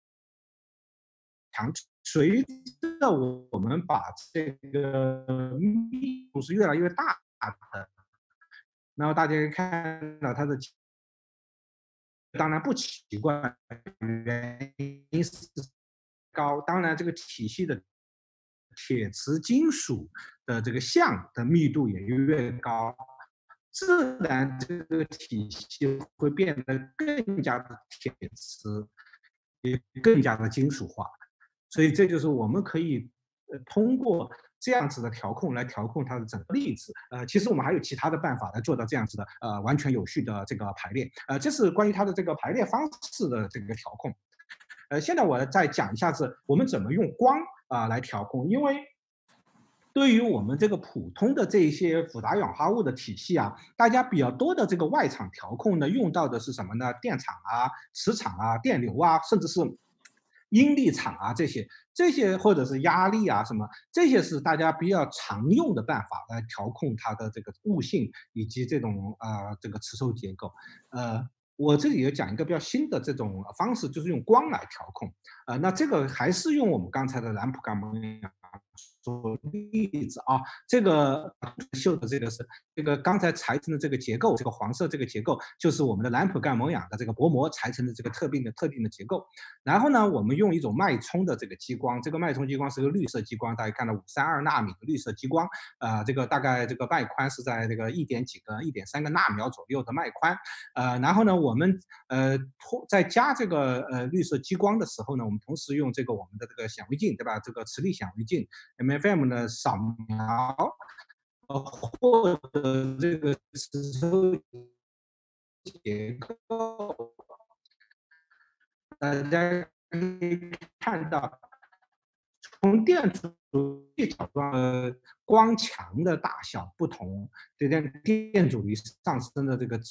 墙，随着我们把这个密度是越来越大的，然后大家可以看到它的，当然不奇怪，原因是高，当然这个体系的铁磁金属的这个相的密度也越高。自然这个体系会变得更加的铁磁，也更加的金属化。所以这就是我们可以通过这样子的调控来调控它的整个粒子。其实我们还有其他的办法来做到这样子的完全有序的这个排列。这是关于它的这个排列方式的这个调控。现在我再讲一下子我们怎么用光来调控，因为对于我们这个普通的这一些复杂氧化物的体系啊，大家比较多的这个外场调控呢，用到的是什么呢？电场啊、磁场啊、电流啊，甚至是应力场啊，这些或者是压力啊什么，这些是大家比较常用的办法来调控它的这个物性以及这种这个磁受结构。我这里也讲一个比较新的这种方式，就是用光来调控。那这个还是用我们刚才的兰普干蒙氧做例子啊。这个秀的这个是这个刚才裁成的这个结构，这个黄色这个结构就是我们的兰普干蒙氧的这个薄膜裁成的这个特定的结构。然后呢，我们用一种脉冲的这个激光，这个脉冲激光是个绿色激光，大家看到532纳米的绿色激光，这个大概这个脉宽是在这个1.3个纳秒左右的脉宽。然后呢，我们在加这个绿色激光的时候呢，我们同时用这个我们的这个显微镜，对吧？这个磁力显微镜 MFM 呢扫描，或者这个磁受结构，大家可以看到，从电阻力角度，光强的大小不同，对电阻力上升的这个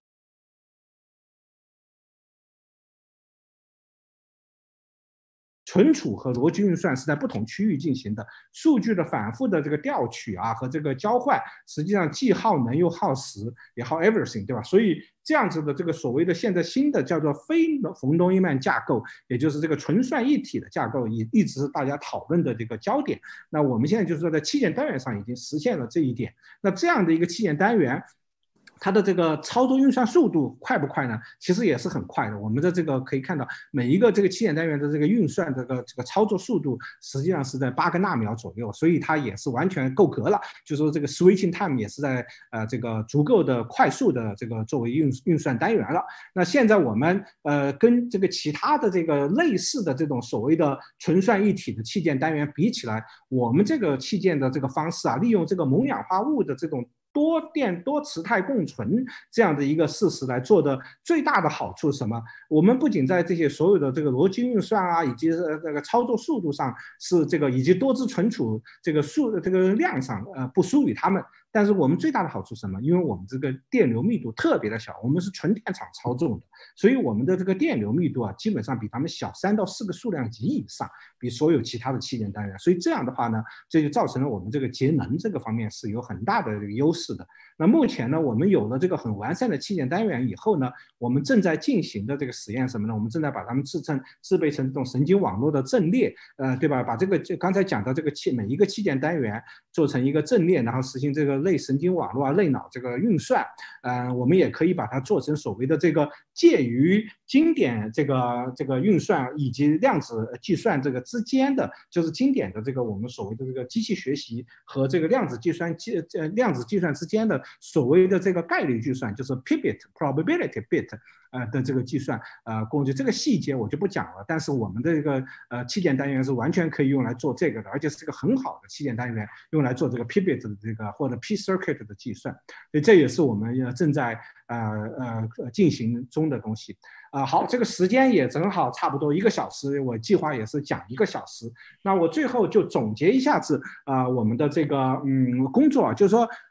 存储和逻辑运算是在不同区域进行的，数据的反复的这个调取啊和这个交换，实际上既耗能又耗时，也耗 everything， 对吧？所以这样子的这个所谓的现在新的叫做非冯诺依曼架构，也就是这个纯算一体的架构，也一直是大家讨论的这个焦点。那我们现在就是说在器件单元上已经实现了这一点。那这样的一个器件单元，它的这个操作运算速度快不快呢？其实也是很快的。我们的这个可以看到，每一个这个器件单元的这个运算这个操作速度，实际上是在8个纳秒左右，所以它也是完全够格了。就说这个 switching time 也是在这个足够的快速的这个作为运算单元了。那现在我们跟这个其他的这个类似的这种所谓的纯算一体的器件单元比起来，我们这个器件的这个方式啊，利用这个锰氧化物的这种多电多磁态共存这样的一个事实来做的最大的好处是什么？我们不仅在这些所有的这个逻辑运算啊，以及这个操作速度上是这个，以及多支存储这个量上不输于他们，但是我们最大的好处是什么？因为我们这个电流密度特别的小，我们是纯电场操纵的，所以我们的这个电流密度啊，基本上比他们小3到4个数量级以上，比所有其他的器件单元。所以这样的话呢，这就造成了我们这个节能这个方面是有很大的这个优势的。那目前呢，我们有了这个很完善的器件单元以后呢，我们正在进行的这个实验什么呢？我们正在把它们制备成这种神经网络的阵列，对吧？把这个就刚才讲到这个每一个器件单元做成一个阵列，然后实行这个类神经网络啊、类脑这个运算。我们也可以把它做成所谓的这个介于经典这个运算以及量子计算这个之间的，就是经典的这个我们所谓的这个机器学习和这个量子计算之间的所谓的这个概率计算，就是 P-bit probability bit 的这个计算工具。这个细节我就不讲了，但是我们的这个器件单元是完全可以用来做这个的，而且是个很好的器件单元，用来做这个 P-bit 的这个或者 P-circuit 的计算。所以这也是我们正在进行中的东西。好，这个时间也正好差不多1个小时，我计划也是讲1个小时。那我最后就总结一下子我们的这个工作，就是说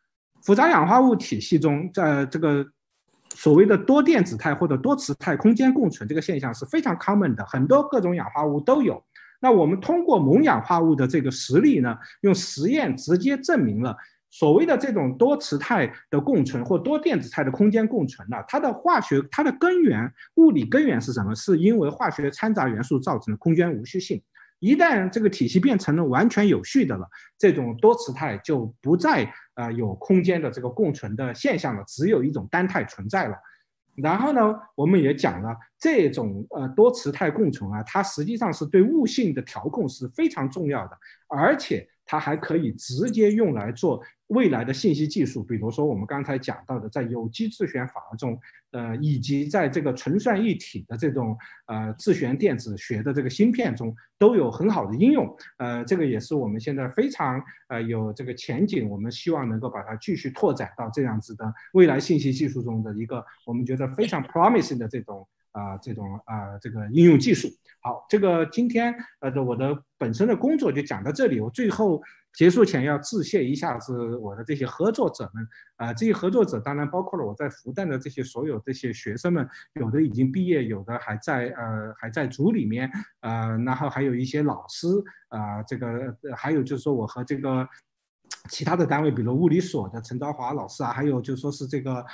复杂氧化物体系中，在这个所谓的多电子态或者多磁态空间共存这个现象是非常 common 的，很多各种氧化物都有。那我们通过锰氧化物的这个实例呢，用实验直接证明了所谓的这种多磁态的共存或多电子态的空间共存呢，它的根源物理根源是什么？是因为化学掺杂元素造成的空间无序性。一旦这个体系变成了完全有序的了，这种多磁态就不再有空间的这个共存的现象了，只有一种单态存在了。然后呢，我们也讲了这种多磁态共存啊，它实际上是对物性的调控是非常重要的，而且它还可以直接用来做未来的信息技术，比如说我们刚才讲到的，在有机自旋法中，以及在这个纯算一体的这种自旋电子学的这个芯片中，都有很好的应用。这个也是我们现在非常有这个前景，我们希望能够把它继续拓展到这样子的未来信息技术中的一个我们觉得非常 promising 的这个应用技术。好，这个今天我的本身的工作就讲到这里。我最后结束前要致谢一下子我的这些合作者们，这些合作者当然包括了我在复旦的这些所有这些学生们，有的已经毕业，有的还在组里面，然后还有一些老师，这个还有就是说我和这个其他的单位，比如物理所的陈昭华老师啊，还有就说是这个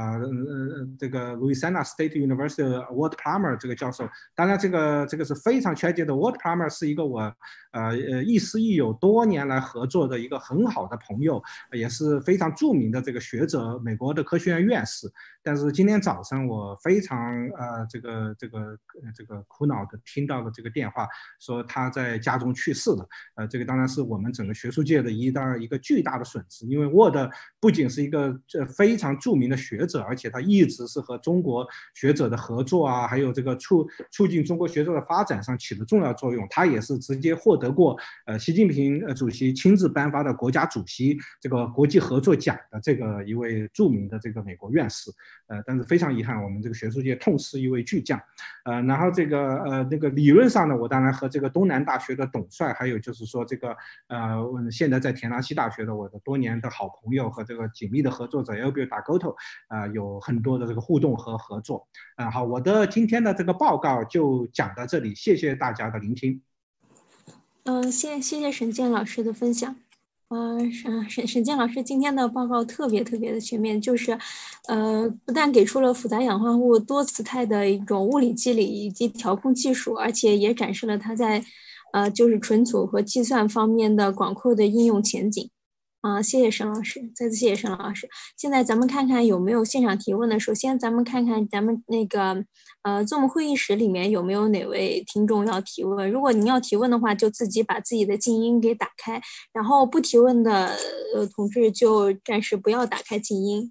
Louisiana State University 的 Walt Plummer 这个教授。当然这个是非常确切的 ，Walt Plummer 是一个我亦师亦友多年来合作的一个很好的朋友，也是非常著名的这个学者，美国的科学院院士。但是今天早上我非常这个苦恼的听到了这个电话，说他在家中去世了。这个当然是我们整个学术界的一个巨大的损失，因为沃德不仅是一个非常著名的学者，而且他一直是和中国学者的合作啊，还有这个促进中国学者的发展上起了重要作用。他也是直接获得过习近平主席亲自颁发的国家主席这个国际合作奖的这个一位著名的这个美国院士。但是非常遗憾，我们这个学术界痛失一位巨匠。然后那个理论上呢，我当然和这个东南大学的董帅，还有就是说这个现在在田纳西大学的我的多年的好朋友和这个紧密的合作者 Elbio Dagoto 有很多的这个互动和合作。好，我的今天的这个报告就讲到这里，谢谢大家的聆听。 谢谢沈健老师的分享。沈健老师今天的报告特别的全面，就是不但给出了复杂氧化物多磁态的一种物理机理以及调控技术，而且也展示了它在就是存储和计算方面的广阔的应用前景。谢谢沈老师，再次谢谢沈老师。现在咱们看看有没有现场提问的。首先咱们看看咱们那个Zoom 会议室里面有没有哪位听众要提问。如果您要提问的话，就自己把自己的静音给打开，然后不提问的同志就暂时不要打开静音。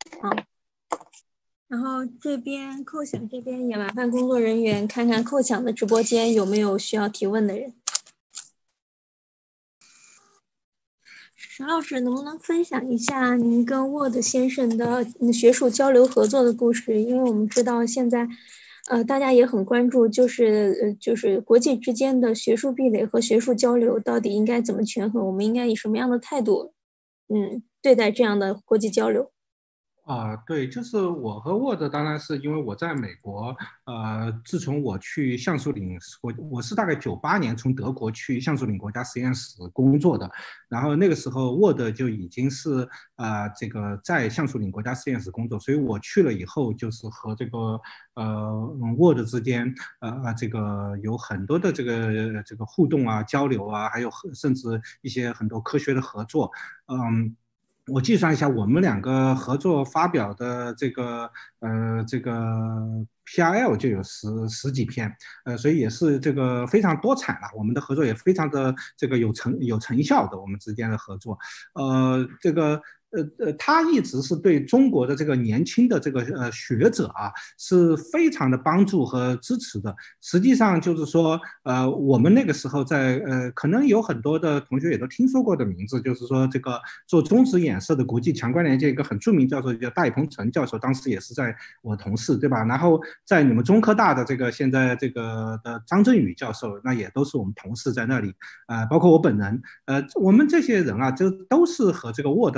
然后这边扣响这边也麻烦工作人员看看扣响的直播间有没有需要提问的人。沈老师能不能分享一下您跟沃德先生的学术交流合作的故事？因为我们知道现在大家也很关注，就是国际之间的学术壁垒和学术交流到底应该怎么权衡，我们应该以什么样的态度对待这样的国际交流？ 对，就是我和沃德，当然是因为我在美国，自从我去橡树岭，我是大概98年从德国去橡树岭国家实验室工作的，然后那个时候沃德就已经是这个在橡树岭国家实验室工作，所以我去了以后，就是和这个沃德之间这个有很多的这个互动啊、交流啊，还有甚至一些很多科学的合作，我计算一下，我们两个合作发表的这个PRL 就有十几篇，所以也是这个非常多产了。我们的合作也非常的这个有成效的，我们之间的合作，他一直是对中国的这个年轻的这个学者啊是非常的帮助和支持的。实际上就是说，我们那个时候在可能有很多的同学也都听说过的名字，就是说这个做中子衍射的国际强关联界一个很著名教授叫戴鹏程教授，当时也是在我同事，对吧？然后在你们中科大的这个现在这个的张振宇教授，那也都是我们同事在那里，包括我本人，我们这些人啊，就都是和这个Word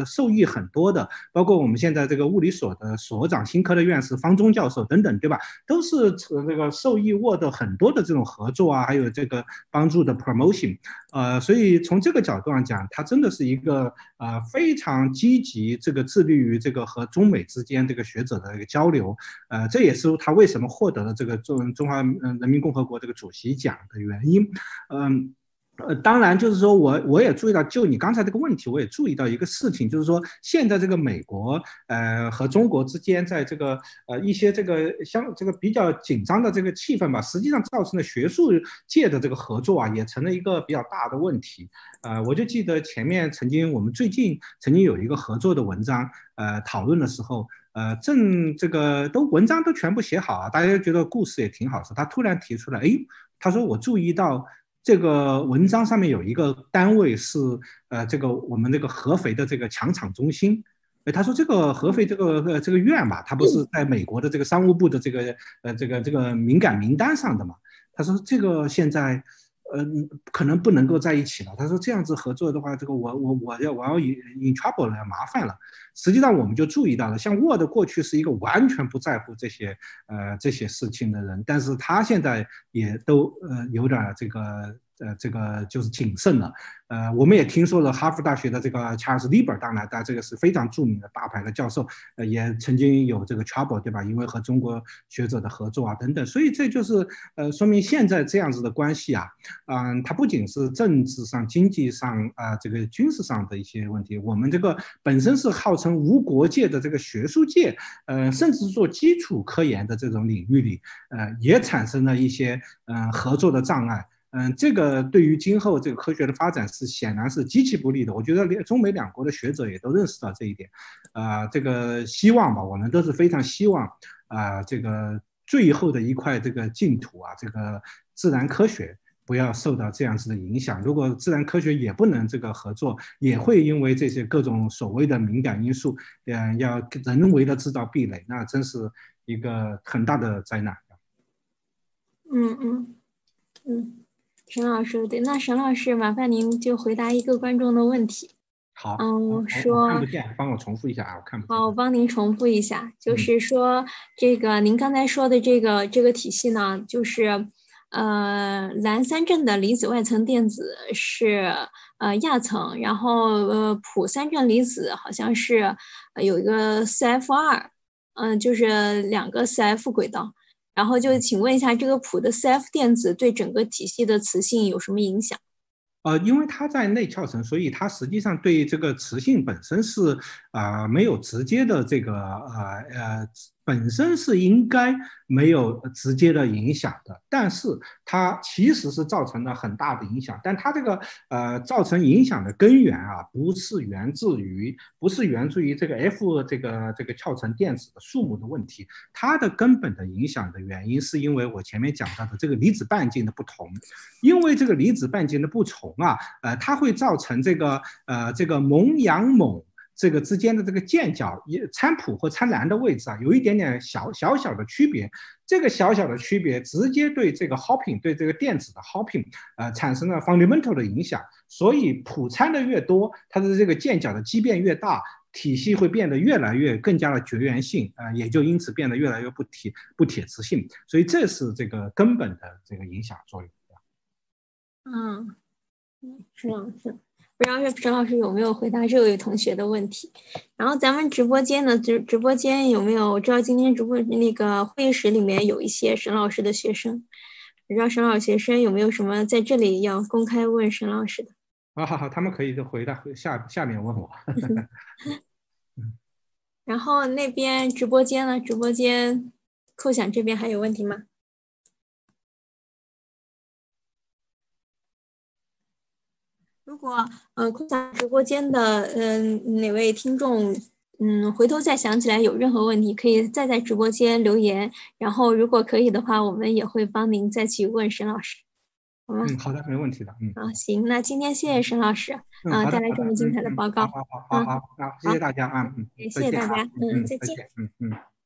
受益很多的，包括我们现在这个物理所的所长、新科的院士方忠教授等等，对吧？都是这个受益获得很多的这种合作啊，还有这个帮助的 promotion。所以从这个角度上讲，他真的是一个非常积极这个致力于这个和中美之间这个学者的一个交流。这也是他为什么获得了这个中华人民共和国这个主席奖的原因。当然，就是说我也注意到，就你刚才这个问题，我也注意到一个事情，就是说现在这个美国和中国之间，在这个一些这个这个比较紧张的这个气氛吧，实际上造成了学术界的这个合作啊，也成了一个比较大的问题。我就记得前面我们最近曾经有一个合作的文章，讨论的时候，正这个文章都全部写好啊，大家觉得故事也挺好，他突然提出来，他说我注意到。这个文章上面有一个单位是这个我们这个合肥的这个强厂中心，他说这个合肥这个院吧，它不是在美国的这个商务部的这个敏感名单上的嘛？他说这个现在可能不能够在一起了。他说这样子合作的话，这个我要 in trouble 了，麻烦了。实际上我们就注意到了，像 Word 过去是一个完全不在乎这些事情的人，但是他现在也都有点这个就是谨慎了。我们也听说了哈佛大学的这个 Charles Lieber， 当然他这个是非常著名的大牌的教授，也曾经有这个 trouble， 对吧？因为和中国学者的合作啊等等，所以这就是说明现在这样子的关系啊，它不仅是政治上、经济上这个军事上的一些问题，我们这个本身是号称无国界的这个学术界，甚至做基础科研的这种领域里，也产生了一些合作的障碍。这个对于今后这个科学的发展是显然是极其不利的。我觉得中美两国的学者也都认识到这一点，这个希望吧，我们都是非常希望这个最后的一块这个净土啊，这个自然科学不要受到这样子的影响。如果自然科学也不能这个合作，也会因为这些各种所谓的敏感因素，要人为的制造壁垒，那真是一个很大的灾难。 沈老师，对，那沈老师，麻烦您就回答一个观众的问题。 好， 说我看不见，帮我重复一下啊，我看不见。 好，我帮您重复一下，就是说这个您刚才说的这个体系呢，就是蓝三正的离子外层电子是亚层，然后普三正离子好像是有一个 4F2，就是2个 4F 轨道。然后就请问一下，这个普的 4F 电子对整个体系的磁性有什么影响？ 因为它在内壳层，所以它实际上对这个磁性本身是没有直接的这个本身是应该没有直接的影响的，但是它其实是造成了很大的影响。但它这个造成影响的根源啊，不是源自于这个 F 这个壳层电子的数目的问题，它的根本的影响的原因是因为我前面讲到的这个离子半径的不同，因为这个离子半径的不同啊，它会造成这个锰阳锰这个之间的这个键角参普和参蓝的位置啊，有一点点小的区别。这个小的区别直接对这个 hopping 对这个电子的 hopping 产生了 fundamental 的影响。所以普参的越多，它的这个键角的畸变越大，体系会变得越来越更加的绝缘性，也就因此变得越来越不铁磁性。所以这是这个根本的这个影响作用。 是这样是。不知道沈老师有没有回答这位同学的问题？然后咱们直播间呢，直播间有没有？我知道今天直播那个会议室里面有一些沈老师的学生，不知道沈老师学生有没有什么在这里要公开问沈老师的？ 好，他们可以就回答下面问我。 然后那边直播间呢？直播间扣响这边还有问题吗？如果空想直播间的哪位听众回头再想起来有任何问题，可以再在直播间留言，然后如果可以的话，我们也会帮您再去问沈老师，好吗？ 好的，没问题的。 行，那今天谢谢沈老师带来这么精彩的报告。 好，谢谢大家啊， 谢谢大家，再见。